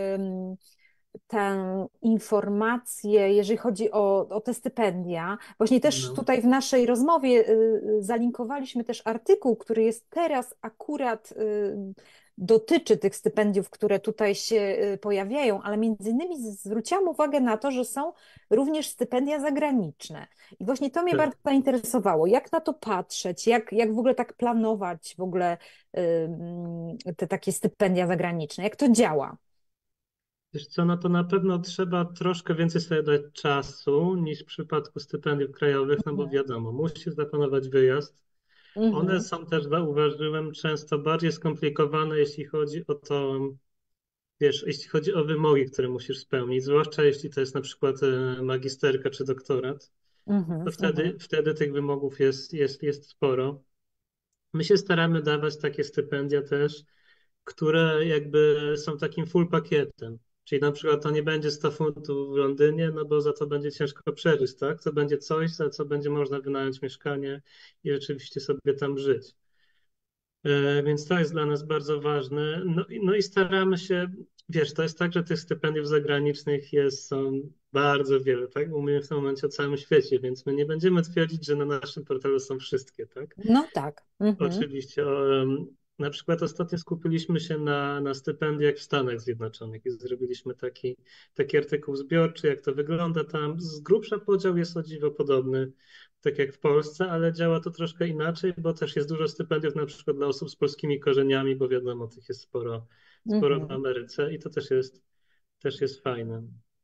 tę informację, jeżeli chodzi o, o te stypendia. Właśnie też No, tutaj w naszej rozmowie y, y, zalinkowaliśmy też artykuł, który jest teraz akurat y, dotyczy tych stypendiów, które tutaj się y, pojawiają, ale między innymi zwróciłam uwagę na to, że są również stypendia zagraniczne. I właśnie to mnie tak. bardzo zainteresowało. Jak na to patrzeć? Jak, jak w ogóle tak planować w ogóle y, y, te takie stypendia zagraniczne? Jak to działa? Wiesz co, no to na pewno trzeba troszkę więcej sobie dać czasu niż w przypadku stypendiów krajowych, no bo Mhm. wiadomo, musisz zaplanować wyjazd. One Mhm. są też, zauważyłem, często bardziej skomplikowane, jeśli chodzi o to, wiesz, jeśli chodzi o wymogi, które musisz spełnić, zwłaszcza jeśli to jest na przykład e, magisterka czy doktorat, Mhm, to mhm, wtedy, wtedy tych wymogów jest, jest, jest sporo. My się staramy dawać takie stypendia też, które jakby są takim full pakietem. Czyli na przykład to nie będzie sto funtów w Londynie, no bo za to będzie ciężko przeżyć, tak? To będzie coś, za co będzie można wynająć mieszkanie i rzeczywiście sobie tam żyć. E, Więc to jest dla nas bardzo ważne. No, i- no i staramy się, wiesz, to jest tak, że tych stypendiów zagranicznych jest, są bardzo wiele, tak? Mówimy w tym momencie o całym świecie, więc my nie będziemy twierdzić, że na naszym portalu są wszystkie, tak? No tak. Mhm. Oczywiście. O, em, na przykład ostatnio skupiliśmy się na, na stypendiach w Stanach Zjednoczonych i zrobiliśmy taki, taki artykuł zbiorczy, jak to wygląda tam. Z grubsza podział jest o dziwo podobny, tak jak w Polsce, ale działa to troszkę inaczej, bo też jest dużo stypendiów na przykład dla osób z polskimi korzeniami, bo wiadomo, tych jest sporo, sporo w Mhm. Ameryce i to też jest, też jest fajne.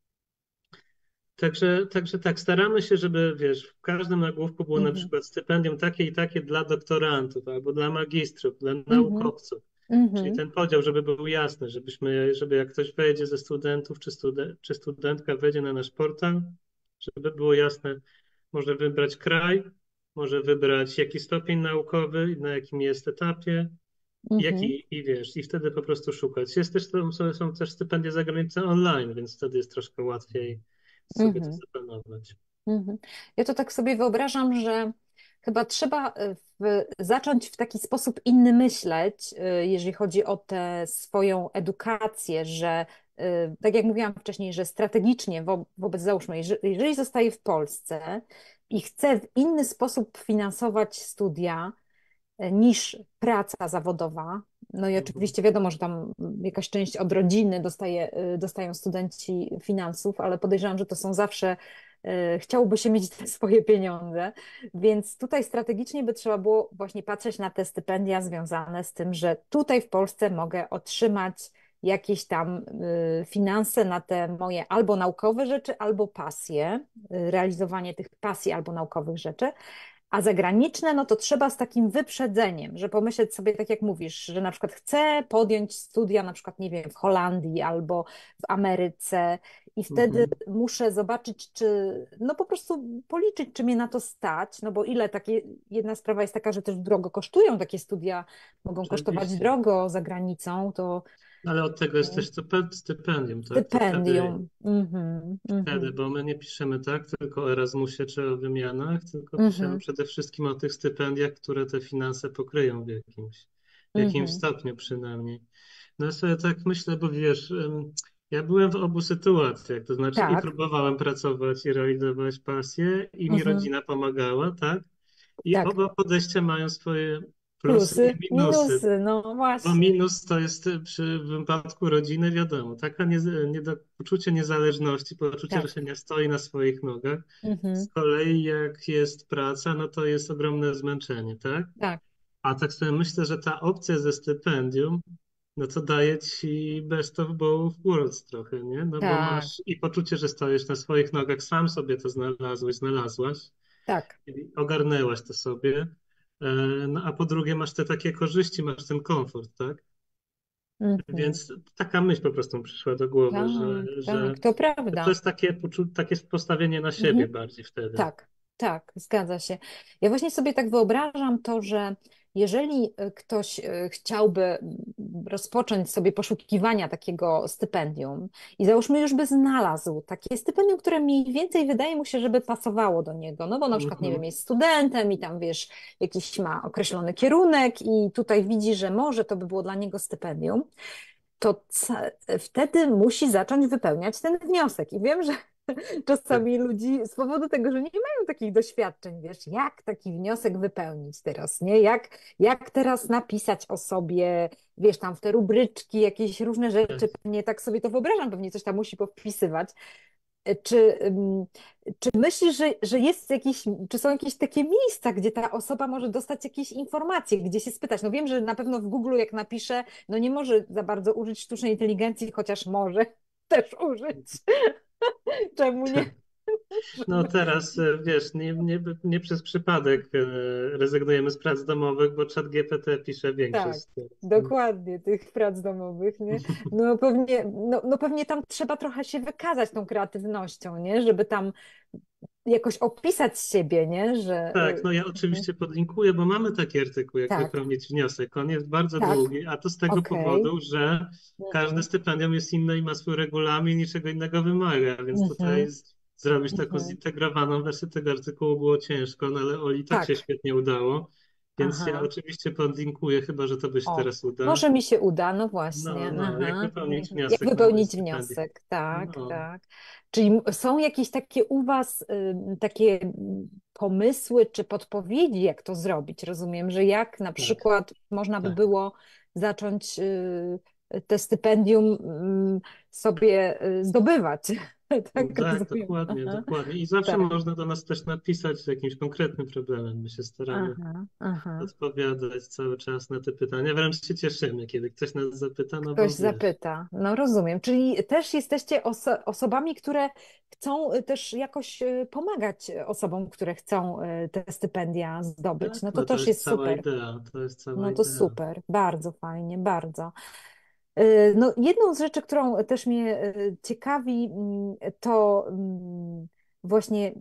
Także, także tak, staramy się, żeby wiesz, w każdym nagłówku było na Mhm. przykład stypendium takie i takie dla doktorantów albo dla magistrów, dla Mhm. naukowców. Czyli Mhm. ten podział, żeby był jasny, żebyśmy, żeby jak ktoś wejdzie ze studentów, czy, studen- czy studentka wejdzie na nasz portal, żeby było jasne, może wybrać kraj, może wybrać jaki stopień naukowy, na jakim jest etapie, Mhm. jaki i wiesz, i wtedy po prostu szukać. Jest też, są, są też stypendia za granicą online, więc wtedy jest troszkę łatwiej sobie to Mhm. zaplanować. Mhm. Ja to tak sobie wyobrażam, że chyba trzeba e, w, zacząć w taki sposób inny myśleć, e, jeżeli chodzi o tę swoją edukację, że e, tak jak mówiłam wcześniej, że strategicznie wo, wobec, załóżmy, jeżeli, jeżeli zostaję w Polsce i chcę w inny sposób finansować studia, niż praca zawodowa. No i Mhm. oczywiście wiadomo, że tam jakaś część od rodziny dostaje, y, dostają studenci finansów, ale podejrzewam, że to są zawsze, y, chciałoby się mieć te swoje pieniądze, więc tutaj strategicznie by trzeba było właśnie patrzeć na te stypendia związane z tym, że tutaj w Polsce mogę otrzymać jakieś tam y, finanse na te moje albo naukowe rzeczy, albo pasje, y, realizowanie tych pasji albo naukowych rzeczy. A zagraniczne, no to trzeba z takim wyprzedzeniem, że pomyśleć sobie, tak jak mówisz, że na przykład chcę podjąć studia, na przykład, nie wiem, w Holandii albo w Ameryce i wtedy Mhm. muszę zobaczyć, czy, no po prostu policzyć, czy mnie na to stać, no bo ile takie, jedna sprawa jest taka, że też drogo kosztują takie studia, mogą kosztować Oczywiście. drogo za granicą, to Ale od tego jest mm, też stype- stypendium, tak? To wtedy, stypendium. Mhm, wtedy, mhm, bo my nie piszemy tak tylko o Erasmusie czy o wymianach, tylko piszemy mhm, przede wszystkim o tych stypendiach, które te finanse pokryją w jakimś, w jakimś mhm. stopniu przynajmniej. No ja sobie tak myślę, bo wiesz, em, ja byłem w obu sytuacjach, to znaczy i Tak, próbowałem pracować i realizować pasję i mi mhm, rodzina pomagała, tak? I tak. oba podejścia mają swoje plusy i Plusy, minusy. minusy, no Bo właśnie. minus to jest y, przy wypadku rodziny, wiadomo, taka nie, nie do, poczucie niezależności, poczucie, że Tak. się nie stoi na swoich nogach. Mhm. Z kolei jak jest praca, no to jest ogromne zmęczenie, tak? Tak, A tak sobie myślę, że ta opcja ze stypendium, no to daje ci best of both worlds trochę, nie? No bo tak, masz i poczucie, że stoisz na swoich nogach, sam sobie to znalazłeś, znalazłaś, tak. i ogarnęłaś to sobie. E, No a po drugie masz te takie korzyści, masz ten komfort, tak? Mhm. Więc taka myśl po prostu mi przyszła do głowy, że, Tak, że tak, to to prawda. jest takie, poczu- takie postawienie na siebie Mhm. bardziej wtedy. Tak, tak, zgadza się. Ja właśnie sobie tak wyobrażam to, że jeżeli e, ktoś e, chciałby mm, rozpocząć sobie poszukiwania takiego stypendium i załóżmy już by znalazł takie stypendium, które mniej więcej wydaje mu się, żeby pasowało do niego, no bo na przykład, nie wiem, Mhm. jest studentem i tam, wiesz, jakiś ma określony kierunek i tutaj widzi, że może to by było dla niego stypendium, to ca- wtedy musi zacząć wypełniać ten wniosek. I wiem, że Tak, czasami ludzi z powodu tego, że nie mają takich doświadczeń, wiesz, jak taki wniosek wypełnić teraz, nie? Jak, jak teraz napisać o sobie, wiesz, tam w te rubryczki, jakieś różne tak. rzeczy, pewnie tak sobie to wyobrażam, pewnie coś tam musi powpisywać. Czy, ym, czy myślisz, że, że jest jakiś, czy są jakieś takie miejsca, gdzie ta osoba może dostać jakieś informacje, gdzie się spytać? No wiem, że na pewno w Google jak napisze, no nie może za bardzo użyć sztucznej inteligencji, chociaż może też użyć. Czemu nie? No teraz, e, wiesz, nie, nie, nie przez przypadek e, rezygnujemy z prac domowych, bo ChatGPT pisze większość Tak, z tych. dokładnie, tych prac domowych, nie? No pewnie, no, no pewnie tam trzeba trochę się wykazać tą kreatywnością, nie? Żeby tam jakoś opisać siebie, nie? Że Tak, y, no ja mhm. oczywiście podlinkuję, bo mamy taki artykuł, jak Tak, wypełnić wniosek. On jest bardzo tak, długi, a to z tego okej. powodu, że każde Mhm. stypendium jest inne i ma swój regulamin, niczego innego wymaga, więc tutaj Mhm. z- zrobić taką Mhm. zintegrowaną wersję tego artykułu było ciężko, no ale Oli tak się Tak, świetnie udało. Więc ja aha. oczywiście podlinkuję, chyba że to by się O, teraz uda. może mi się uda, no No, właśnie. no, jak Aha. wypełnić Jak wniosek na moje wypełnić stypendium. wniosek? Tak, No, tak. Czyli m- są jakieś takie u Was y, takie mm, pomysły czy podpowiedzi, jak to zrobić? Rozumiem, że jak na tak, przykład można by tak. było zacząć y, te stypendium mm, sobie y, zdobywać. No Tak tak, rozumiem. dokładnie, Aha. dokładnie. I zawsze Tak. można do nas też napisać z jakimś konkretnym problemem. My się staramy Aha, aha. odpowiadać cały czas na te pytania. Wręcz się cieszymy, kiedy ktoś nas zapyta, no Ktoś bo wiesz, zapyta. No rozumiem. Czyli też jesteście oso osobami, które chcą y, też jakoś y, pomagać osobom, które chcą y, te stypendia zdobyć. tak, No to no to też jest jest cała super. idea, to jest cała No to idea. super. Bardzo fajnie, bardzo. Y, No jedną z rzeczy, którą też mnie y, ciekawi, mm, to mm, właśnie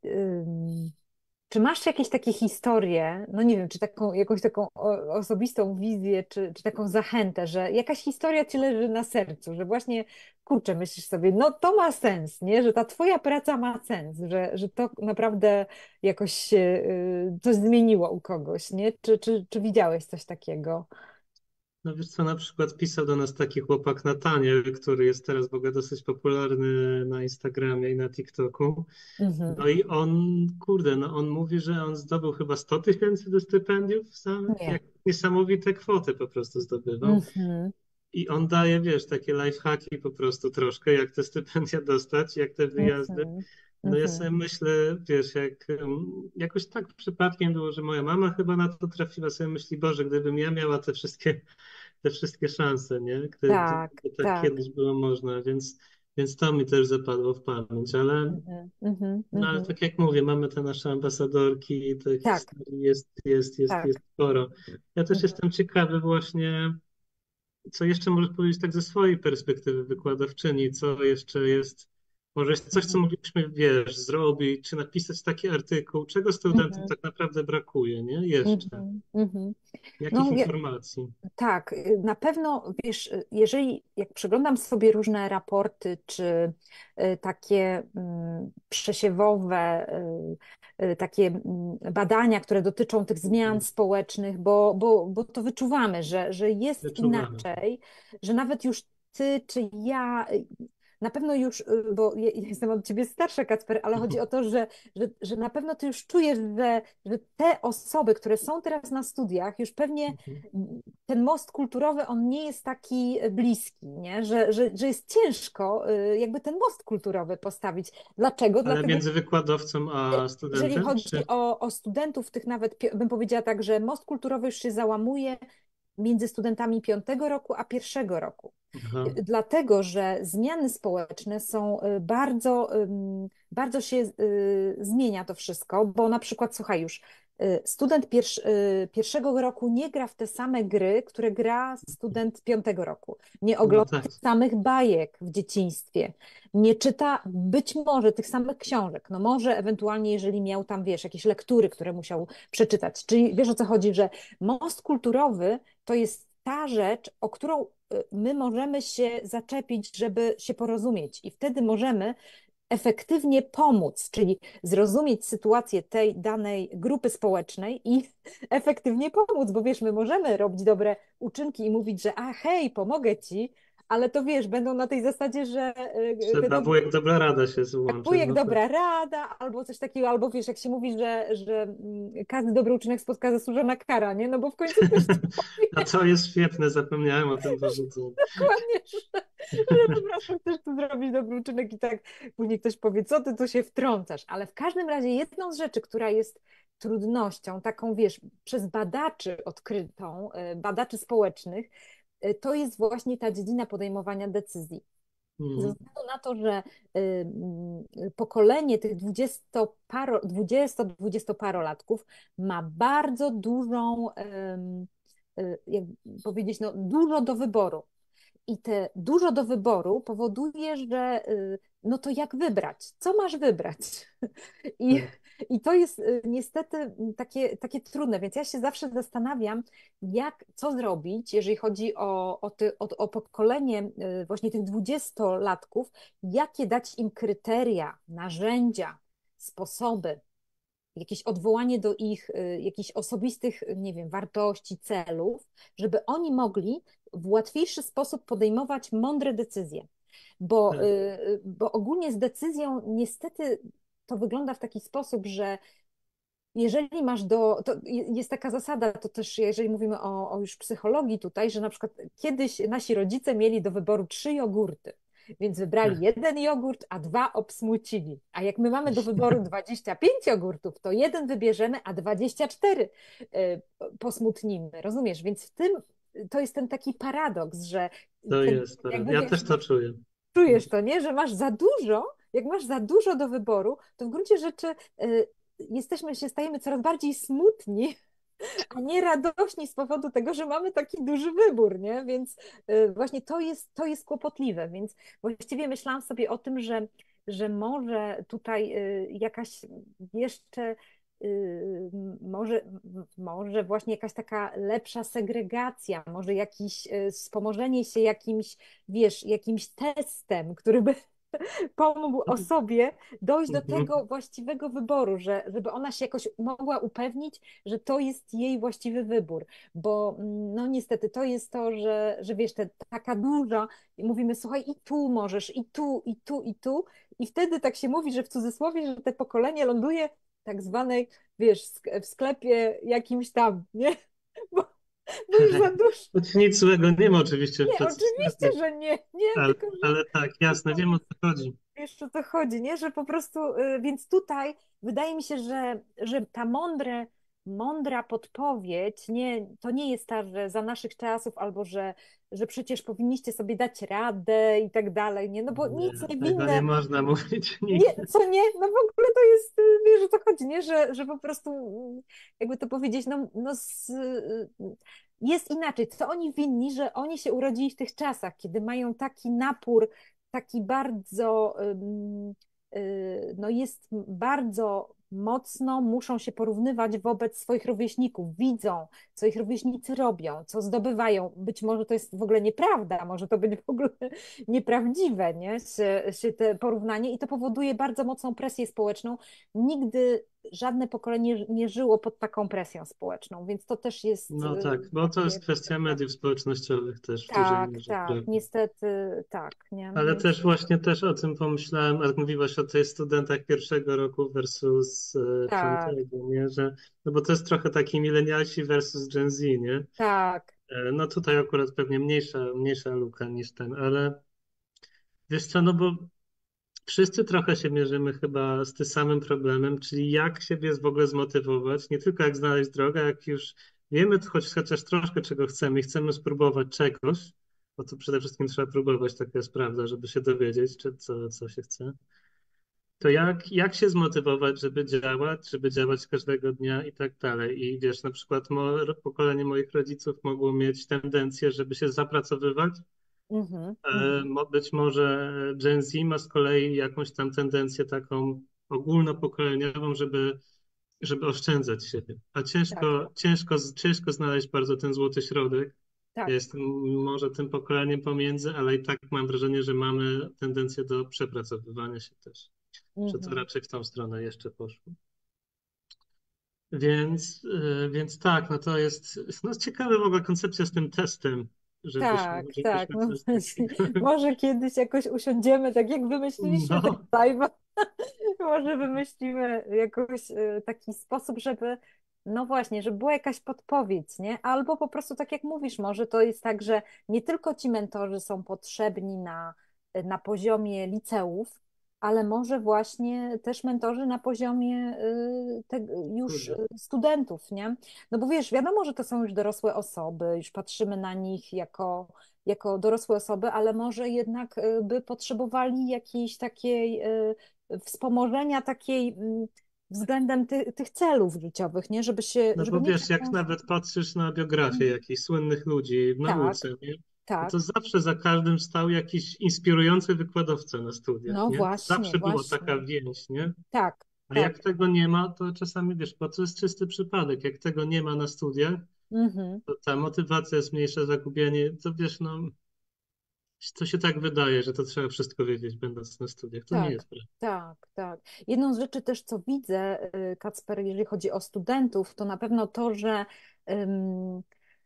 czy masz jakieś takie historie, no nie wiem, czy taką, jakąś taką o- osobistą wizję, czy, czy taką zachętę, że jakaś historia ci leży na sercu, że właśnie, kurczę, myślisz sobie, no to ma sens, nie? Że ta twoja praca ma sens, że, że to naprawdę jakoś się, y, coś zmieniło u kogoś, nie? Czy, czy, czy widziałeś coś takiego? No wiesz co, na przykład pisał do nas taki chłopak Nataniel, który jest teraz w ogóle dosyć popularny na Instagramie i na TikToku. Mhm. No i on, kurde, no on mówi, że on zdobył chyba sto tysięcy do stypendiów samych, Nie. jak niesamowite kwoty po prostu zdobywał. Mhm. I on daje, wiesz, takie lifehacki po prostu troszkę, jak te stypendia dostać, jak te wyjazdy. Mhm. No ja Mhm. sobie myślę, wiesz, jak um, jakoś tak przypadkiem było, że moja mama chyba na to trafiła, sobie myśli, Boże, gdybym ja miała te wszystkie, te wszystkie szanse, nie? Gdyby, Tak, gdyby tak tak. kiedyś było można, więc, więc to mi też zapadło w pamięć, ale Mhm. Mhm. no ale Mhm. tak jak mówię, mamy te nasze ambasadorki, tych Tak, historii jest, jest, jest, jest tak. sporo. Ja też Mhm. jestem ciekawy właśnie, co jeszcze możesz powiedzieć tak ze swojej perspektywy wykładowczyni, co jeszcze jest, może jest coś, co Mhm. moglibyśmy, wiesz, zrobić, czy napisać taki artykuł, czego studentom Mhm. tak naprawdę brakuje, nie? Jeszcze. Mhm, mhm. Jakich No ja, informacji? tak, y, na pewno wiesz, y, jeżeli jak przeglądam sobie różne raporty, czy y, takie mm, przesiewowe, y, y, takie mm, badania, które dotyczą tych zmian Mhm. społecznych, bo, bo, bo to wyczuwamy, że, że jest Wyczuwamy to. inaczej, że nawet już ty czy ja, y, na pewno już, y, bo ja ja jestem od ciebie starsza, Kacper, ale chodzi o to, że, że, że na pewno ty już czujesz, że, że te osoby, które są teraz na studiach, już pewnie Mhm. ten most kulturowy, on nie jest taki bliski, nie? Że, że, że jest ciężko y, jakby ten most kulturowy postawić. Dlaczego? Ale Dlatego, między wykładowcą a jeżeli studentem, chodzi czy? o, o studentów, tych nawet, pi- bym powiedziała tak, że most kulturowy już się załamuje między studentami piątego roku a pierwszego roku. Aha, Dlatego, że zmiany społeczne są y, bardzo, ym, bardzo się y, zmienia to wszystko, bo na przykład, słuchaj już, y, student pierwsz, y, pierwszego roku nie gra w te same gry, które gra student piątego roku. Nie no ogląda tak. tych samych bajek w dzieciństwie. Nie czyta być może tych samych książek. No może ewentualnie, jeżeli miał tam, wiesz, jakieś lektury, które musiał przeczytać. Czyli wiesz o co chodzi, że most kulturowy to jest ta rzecz, o którą y, my możemy się zaczepić, żeby się porozumieć, i wtedy możemy efektywnie pomóc, czyli zrozumieć sytuację tej danej grupy społecznej i efektywnie pomóc, bo wiesz, my możemy robić dobre uczynki i mówić, że a hej, pomogę ci, ale to wiesz, będą na tej zasadzie, że y, Trzeba to wujek dobra rada się tak, złączy, wujek no tak. dobra rada, albo coś takiego, albo wiesz, jak się mówi, że, że mm, każdy dobry uczynek spotka zasłużona kara, nie? No bo w końcu ktoś to A to jest świetne, zapomniałem o tym powiedzeniu. dokładnie, że, że po prostu chcesz tu zrobić dobry uczynek i tak później ktoś powie, co ty tu się wtrącasz. Ale w każdym razie jedną z rzeczy, która jest trudnością, taką wiesz, przez badaczy odkrytą, y, badaczy społecznych, y, to jest właśnie ta dziedzina podejmowania decyzji. Ze Mhm. względu na to, że y, y, pokolenie tych dwudziestoparo, dwudziesto-dwudziestoparolatków ma bardzo dużą, ym, y, jak powiedzieć, no, dużo do wyboru. I te dużo do wyboru powoduje, że y, no to jak wybrać? Co masz wybrać? I, Tak. i to jest y, niestety takie, takie trudne, więc ja się zawsze zastanawiam, jak, co zrobić, jeżeli chodzi o, o, ty, o, o pokolenie y, właśnie tych dwudziestolatków, jakie dać im kryteria, narzędzia, sposoby, jakieś odwołanie do ich y, jakichś osobistych, nie wiem, wartości, celów, żeby oni mogli w łatwiejszy sposób podejmować mądre decyzje. Bo, tak, y, bo ogólnie z decyzją niestety to wygląda w taki sposób, że jeżeli masz do, to jest taka zasada, to też jeżeli mówimy o, o już psychologii tutaj, że na przykład kiedyś nasi rodzice mieli do wyboru trzy jogurty, więc wybrali tak. jeden jogurt, a dwa obsmucili. A jak my mamy do wyboru dwadzieścia pięć jogurtów, to jeden wybierzemy, a dwadzieścia cztery y, posmutnimy, rozumiesz? Więc w tym to jest ten taki paradoks, że To ten, jest, para- jakby ja wiesz, też to czuję. czujesz to, nie? Że masz za dużo, jak masz za dużo do wyboru, to w gruncie rzeczy y, jesteśmy, się stajemy coraz bardziej smutni, a nie radośni z powodu tego, że mamy taki duży wybór, nie? Więc y, właśnie to jest, to jest kłopotliwe, więc właściwie myślałam sobie o tym, że, że może tutaj y, jakaś jeszcze y, może, może właśnie jakaś taka lepsza segregacja, może jakiś y, wspomożenie się jakimś, wiesz, jakimś testem, który by pomógł osobie dojść do Mhm. tego właściwego wyboru, że, żeby ona się jakoś mogła upewnić, że to jest jej właściwy wybór. Bo mm, no niestety to jest to, że, że wiesz, te, taka duża, i mówimy, słuchaj, i tu możesz, i tu, i tu, i tu. I wtedy tak się mówi, że w cudzysłowie, że te pokolenie ląduje w tak zwanej, wiesz, sk- w sklepie jakimś tam, nie? Bo, bo już za dużo. Choć nic złego nie ma oczywiście w Nie, pracy w oczywiście, sklepie, że nie, nie, ale, tylko że ale tak, jasne, wiem o co chodzi. wiesz, o co chodzi, nie? Że po prostu, y, więc tutaj wydaje mi się, że, że ta mądre, mądra podpowiedź, nie, to nie jest ta, że za naszych czasów, albo że, że przecież powinniście sobie dać radę i tak dalej, nie? No bo Nie, nic nie tego nie winne, można mówić nie, nigdy. co nie? No w ogóle to jest, y, wiesz, o co chodzi, nie? Że, że po prostu, mm, jakby to powiedzieć, no, no z, y, jest inaczej. Co oni winni, że oni się urodzili w tych czasach, kiedy mają taki napór, taki bardzo, ym, y, no jest bardzo mocno, muszą się porównywać wobec swoich rówieśników, widzą, co ich rówieśnicy robią, co zdobywają. Być może to jest w ogóle nieprawda, może to być w ogóle nieprawdziwe, nie? Się, się te porównanie i to powoduje bardzo mocną presję społeczną. Nigdy żadne pokolenie nie żyło pod taką presją społeczną, więc to też jest No tak, y, bo to takie. jest kwestia mediów społecznościowych też w dużej Tak, mierze, tak, prawda? niestety tak, nie? Ale Więc też właśnie też o tym pomyślałem, jak mówiłaś o tych studentach pierwszego roku versus e, tak, piątego, nie? Że, no bo to jest trochę taki milenialsi versus Gen Z, nie? tak. E, No tutaj akurat pewnie mniejsza, mniejsza luka niż ten, ale wiesz co, no bo wszyscy trochę się mierzymy chyba z tym samym problemem, czyli jak siebie w ogóle zmotywować, nie tylko jak znaleźć drogę, jak już wiemy choć, chociaż troszkę czego chcemy i chcemy spróbować czegoś, bo to przede wszystkim trzeba próbować, taka jest prawda, żeby się dowiedzieć, czy co, co się chce. To jak, jak się zmotywować, żeby działać, żeby działać każdego dnia i tak dalej. I wiesz, na przykład mo, pokolenie moich rodziców mogło mieć tendencję, żeby się zapracowywać. Mhm, E, mhm. mo- Być może Gen Z ma z kolei jakąś tam tendencję taką ogólnopokoleniową, żeby, żeby oszczędzać siebie. A Tak, ciężko, ciężko, ciężko znaleźć bardzo ten złoty środek. Ja tak. jestem może tym pokoleniem pomiędzy, ale i tak mam wrażenie, że mamy tendencję do przepracowywania się też, że to Mhm. raczej w tą stronę jeszcze poszło. Więc, y, więc tak, no to jest no ciekawa w ogóle koncepcja z tym testem, żebyśmy, Tak, tak. żebyśmy No coś właśnie. takiego. Może kiedyś jakoś usiądziemy, tak jak wymyśliliśmy ten No, live, może wymyślimy jakoś y, taki sposób, żeby, no właśnie, żeby była jakaś podpowiedź, nie? Albo po prostu tak jak mówisz, może to jest tak, że nie tylko ci mentorzy są potrzebni na, na poziomie liceów, ale może właśnie też mentorzy na poziomie y, te, już studiów. y, studentów, nie? No bo wiesz, wiadomo, że to są już dorosłe osoby, już patrzymy na nich jako, jako dorosłe osoby, ale może jednak y, by potrzebowali jakiejś takiej y, wspomożenia takiej mm, względem ty, tych celów życiowych, nie? Żeby się, No żeby bo mieć wiesz, jak jakąś. nawet patrzysz na biografię jakichś słynnych ludzi w Tak, nauce, nie? No to tak. zawsze za każdym stał jakiś inspirujący wykładowca na studiach, No nie? właśnie, Zawsze była taka właśnie. więź, nie? Tak, A tak. jak tego nie ma, to czasami wiesz, bo to jest czysty przypadek. Jak tego nie ma na studiach, Mhm. to ta motywacja jest mniejsza, zagubienie, to wiesz, no To się tak wydaje, że to trzeba wszystko wiedzieć, będąc na studiach. To nie Tak, jest prawda. tak, tak. Jedną z rzeczy też, co widzę, y, Kacper, jeżeli chodzi o studentów, to na pewno to, że, ym,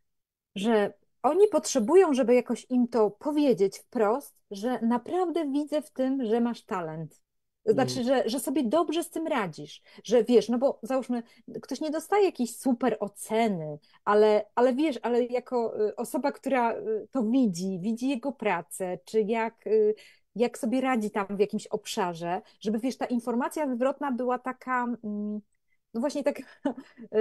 że oni potrzebują, żeby jakoś im to powiedzieć wprost, że naprawdę widzę w tym, że masz talent. Mm, Znaczy, że, że sobie dobrze z tym radzisz, że wiesz, no bo załóżmy, ktoś nie dostaje jakiejś super oceny, ale, ale wiesz, ale jako y, osoba, która y, to widzi, widzi jego pracę, czy jak, y, jak sobie radzi tam w jakimś obszarze, żeby wiesz, ta informacja zwrotna była taka, mm, no właśnie tak, y,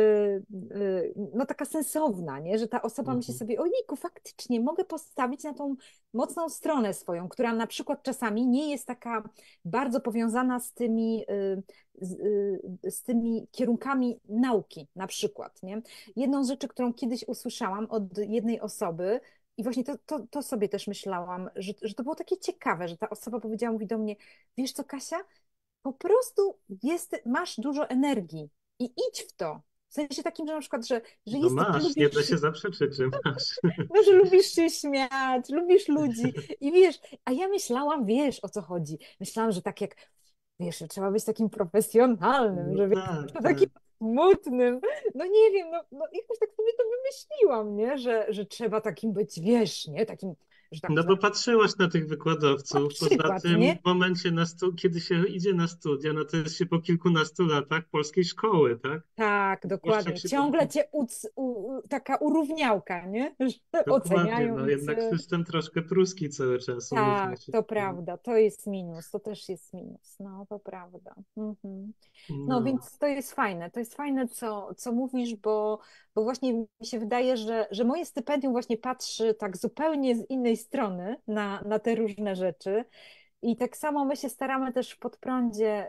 y, no taka sensowna, nie? Że ta osoba myśli mhm, sobie, ojejku, faktycznie mogę postawić na tą mocną stronę swoją, która na przykład czasami nie jest taka bardzo powiązana z tymi, y, z, y, z tymi kierunkami nauki, na przykład, nie? Jedną z rzeczy, którą kiedyś usłyszałam od jednej osoby, i właśnie to, to, to sobie też myślałam, że, że to było takie ciekawe, że ta osoba powiedziała, mówi do mnie, wiesz co, Kasia, po prostu jest, masz dużo energii i idź w to. W sensie takim, że na przykład, że, że no jesteś, masz, nie lubisz da się, się zaprzeczyć, że masz. no, że lubisz się śmiać, lubisz ludzi i wiesz, a ja myślałam, wiesz o co chodzi. Myślałam, że tak jak, wiesz, że trzeba być takim profesjonalnym, No że wiesz, tak, to takim tak. smutnym. No nie wiem, no, no jakoś tak sobie to wymyśliłam, nie? Że, że trzeba takim być, wiesz, nie? Takim, że tak, No że bo tak, patrzyłaś na tych na wykładowców. Poza przykład, tym nie? w momencie, na stu, kiedy się idzie na studia, no to jest się po kilkunastu latach polskiej szkoły, tak? Tak, Zwłaszcza jak dokładnie. się Ciągle cię uc, u, u- taka urówniałka, nie? Że dokładnie, no oceniają jednak cię. system troszkę pruski cały czas, umówmy Tak, się. to prawda, to jest minus, to też jest minus, no to prawda. Mhm. No No, więc to jest fajne, to jest fajne, co, co mówisz, bo, bo właśnie mi się wydaje, że, że moje stypendium właśnie patrzy tak zupełnie z innej strony na, na te różne rzeczy i tak samo my się staramy też w Podprądzie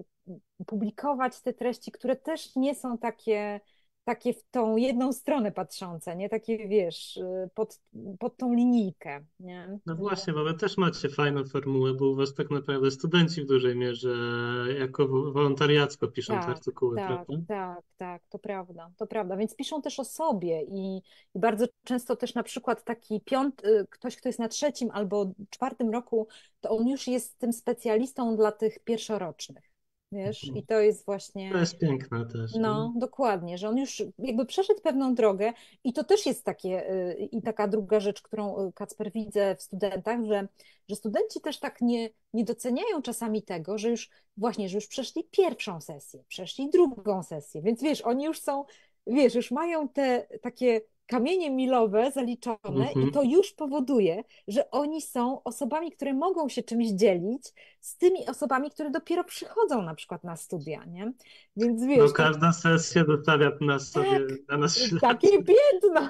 y, publikować te treści, które też nie są takie, takie w tą jedną stronę patrzące, nie takie, wiesz, y, pod, pod tą linijkę, nie? no Że właśnie, bo wy też macie fajną formułę, bo u was tak naprawdę studenci w dużej mierze jako wo- wolontariacko piszą te tak, artykuły, tak, prawda? tak, tak, to prawda, to prawda. Więc piszą też o sobie i, i bardzo często też na przykład taki piąty, ktoś, kto jest na trzecim albo czwartym roku, to on już jest tym specjalistą dla tych pierwszorocznych, wiesz? I to jest To właśnie jest piękne też, nie? no, dokładnie, że on już jakby przeszedł pewną drogę i to też jest takie, y, i taka druga rzecz, którą y, Kacper widzę w studentach, że, że studenci też tak nie, nie doceniają czasami tego, że już właśnie, że już przeszli pierwszą sesję, przeszli drugą sesję, więc wiesz, oni już są, wiesz, już mają te takie kamienie milowe zaliczone i Mhm. to już powoduje, że oni są osobami, które mogą się czymś dzielić z tymi osobami, które dopiero przychodzą na przykład na studia, nie? Więc No wiesz, to każda sesja zostawia na sobie, tak, na nas ślad. takie piętno.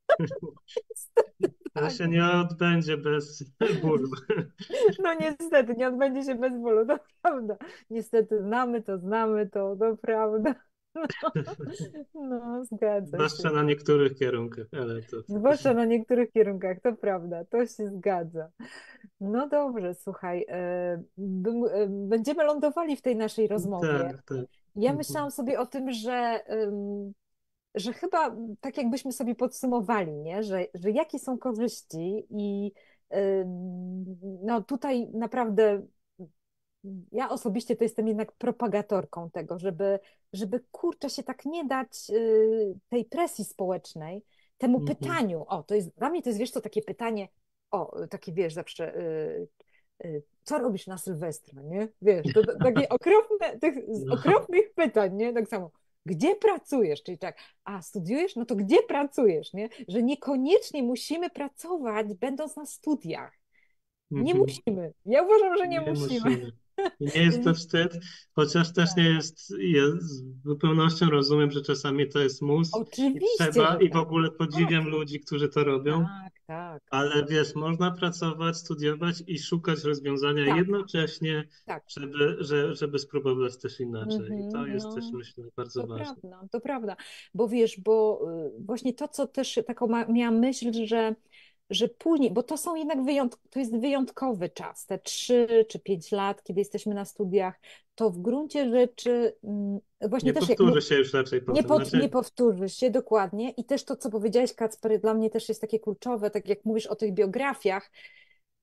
To Tak. się nie odbędzie bez bólu. No niestety, nie odbędzie się bez bólu, to prawda. Niestety znamy to, znamy to, to prawda. No, no zgadza Zwłaszcza się. na niektórych kierunkach, ale to... Zwłaszcza na niektórych kierunkach, to prawda, to się zgadza. No dobrze, słuchaj, e, bym- e, będziemy lądowali w tej naszej rozmowie. Tak, tak. Ja Mhm. myślałam sobie o tym, że że chyba tak jakbyśmy sobie podsumowali, nie? Że, że jakie są korzyści i ym, no tutaj naprawdę ja osobiście to jestem jednak propagatorką tego, żeby, żeby kurczę się tak nie dać y, tej presji społecznej, temu Mhm. pytaniu, o to jest, dla mnie to jest wiesz co, takie pytanie, o takie wiesz zawsze, y, y, co robisz na Sylwestra, nie? Wiesz, to, to takie okropne, tych z No. okropnych pytań, nie? Tak samo, gdzie pracujesz? Czyli tak, a studiujesz? No to gdzie pracujesz, nie? Że niekoniecznie musimy pracować, będąc na studiach. Nie Mhm. musimy. Ja uważam, że nie Nie musimy. musimy. I nie jest to wstyd, chociaż też nie Tak. jest, jest, z zupełnością rozumiem, że czasami to jest mus i Oczywiście, trzeba, że i w tak. ogóle podziwiam Tak, ludzi, którzy to robią, tak, tak, ale wiesz, można pracować, studiować i szukać rozwiązania tak, jednocześnie, tak. żeby, że, żeby spróbować też inaczej. I to Mhm, jest też, no, myślę, bardzo to ważne. prawda, to prawda. Bo wiesz, bo y, właśnie to, co też taką ma, miałam myśl, że, że później, bo to są jednak wyjątk, to jest wyjątkowy czas, te trzy czy pięć lat, kiedy jesteśmy na studiach, to w gruncie rzeczy mm, właśnie Nie też jak mu- powtórzy się już raczej nie, potem. pod, nie Znaczy, powtórzy się dokładnie i też to, co powiedziałeś, Kacper, dla mnie też jest takie kluczowe, tak jak mówisz o tych biografiach,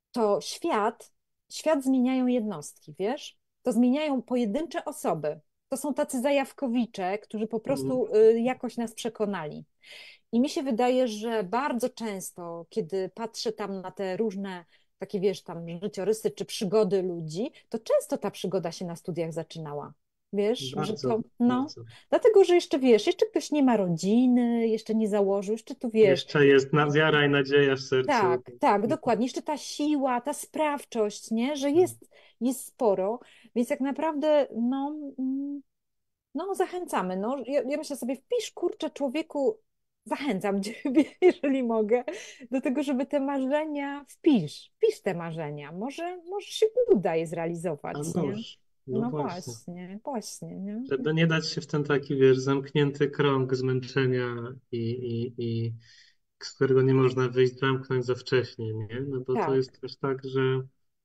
to świat, świat zmieniają jednostki, wiesz? To zmieniają pojedyncze osoby. To są tacy zajawkowicze, którzy po Mhm. prostu y, jakoś nas przekonali. I mi się wydaje, że bardzo często, kiedy patrzę tam na te różne takie, wiesz, tam życiorysy czy przygody ludzi, to często ta przygoda się na studiach zaczynała. Wiesz, że Bardzo, to, no, bardzo. dlatego, że jeszcze wiesz, jeszcze ktoś nie ma rodziny, jeszcze nie założył, jeszcze tu wiesz, Jeszcze jest na- wiara i nadzieja w sercu. tak, tak, dokładnie. Jeszcze ta siła, ta sprawczość, nie? Że jest, jest sporo, więc tak naprawdę, no, mm, no zachęcamy. No. Ja, ja myślę sobie, wpisz, kurczę, człowieku, zachęcam ciebie, jeżeli mogę, do tego, żeby te marzenia, wpisz, wpisz te marzenia. Może, może się uda je A zrealizować, nie? nóż, no No właśnie. właśnie, właśnie, nie? Żeby nie dać się w ten taki, wiesz, zamknięty krąg zmęczenia i, i, i z którego nie można wyjść, zamknąć za wcześnie, nie? No bo to Tak. jest też tak, że,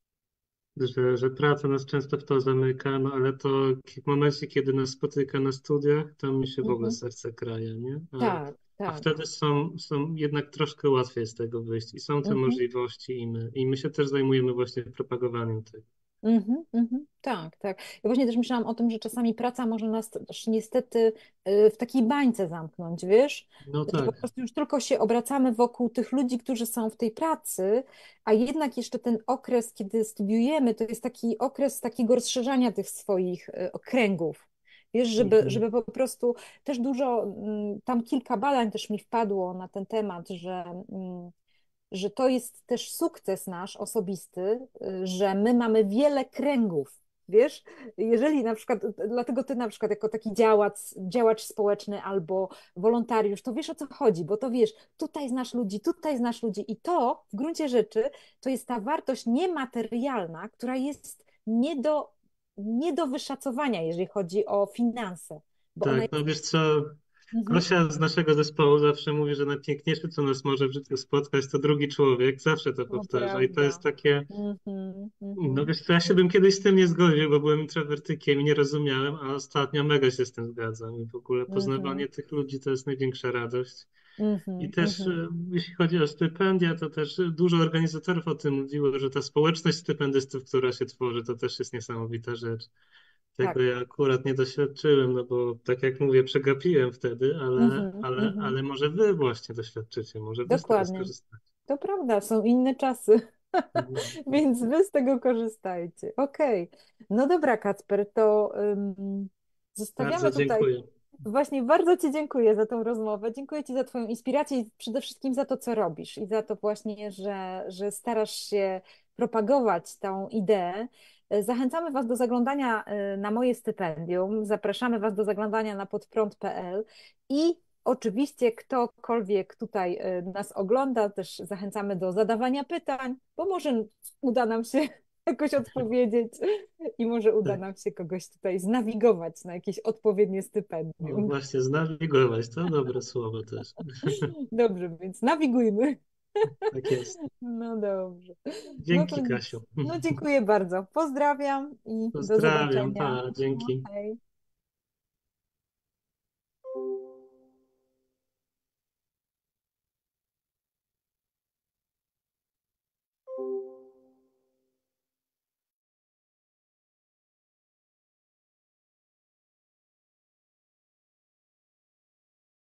że, że praca nas często w to zamyka, no ale to w momencie, kiedy nas spotyka na studiach, to mi się w ogóle Mhm. serce kraje, nie? A, Tak, a tak. wtedy są, są jednak troszkę łatwiej z tego wyjść i są te Mhm. możliwości i my, i my się też zajmujemy właśnie propagowaniem tego. Mhm, mhm, tak, tak. Ja właśnie też myślałam o tym, że czasami praca może nas też niestety y, w takiej bańce zamknąć, wiesz? No Że po tak, prostu już tylko się obracamy wokół tych ludzi, którzy są w tej pracy, a jednak jeszcze ten okres, kiedy studiujemy, to jest taki okres takiego rozszerzania tych swoich y, okręgów. Wiesz, żeby, mhm. żeby po prostu też dużo, mm, tam kilka badań też mi wpadło na ten temat, że mm, że to jest też sukces nasz osobisty, y, że my mamy wiele kręgów. Wiesz, jeżeli na przykład, dlatego ty na przykład jako taki działacz, działacz społeczny albo wolontariusz, to wiesz o co chodzi, bo to wiesz, tutaj znasz ludzi, tutaj znasz ludzi i to w gruncie rzeczy to jest ta wartość niematerialna, która jest nie do, nie do wyszacowania, jeżeli chodzi o finanse, bo ona Tak, no jest... wiesz co, Mhm, Gosia z naszego zespołu zawsze mówi, że najpiękniejsze, co nas może w życiu spotkać, to drugi człowiek. Zawsze to to powtarza. I to jest prawda. takie, Mhm, no mhm. wiesz co, ja się bym kiedyś z tym nie zgodził, bo byłem introwertykiem i nie rozumiałem, a ostatnio mega się z tym zgadzam. I w ogóle Mhm, poznawanie tych ludzi to jest największa radość. I mhm, też mhm. e, jeśli chodzi o stypendia, to też dużo organizatorów o tym mówiło, że ta społeczność stypendystów, która się tworzy, to też jest niesamowita rzecz. Tego Tak. ja akurat nie doświadczyłem, no bo tak jak mówię, przegapiłem wtedy, ale, Mhm, ale, mhm. ale może wy właśnie doświadczycie, może wy z tego Dokładnie. skorzystacie. To prawda, są inne czasy, Mhm. więc wy z tego korzystajcie. Okej. No dobra, Kacper, to ym, Bardzo zostawiamy tutaj. dziękuję. Właśnie bardzo Ci dziękuję za tą rozmowę. Dziękuję Ci za Twoją inspirację i przede wszystkim za to, co robisz i za to właśnie, że, że starasz się propagować tą ideę. Zachęcamy Was do zaglądania y, na moje stypendium. Zapraszamy Was do zaglądania na podprąd kropka p l i oczywiście ktokolwiek tutaj y, nas ogląda, też zachęcamy do zadawania pytań, bo może uda nam się jakoś odpowiedzieć i może uda Tak. nam się kogoś tutaj znawigować na jakieś odpowiednie O, stypendium. właśnie, znawigować, to dobre słowo też. Dobrze, więc nawigujmy. Tak jest. No dobrze. No to Dzięki, nic. Kasiu. No dziękuję bardzo. Pozdrawiam i do Pozdrawiam, zobaczenia. pa, No, dzięki. hej.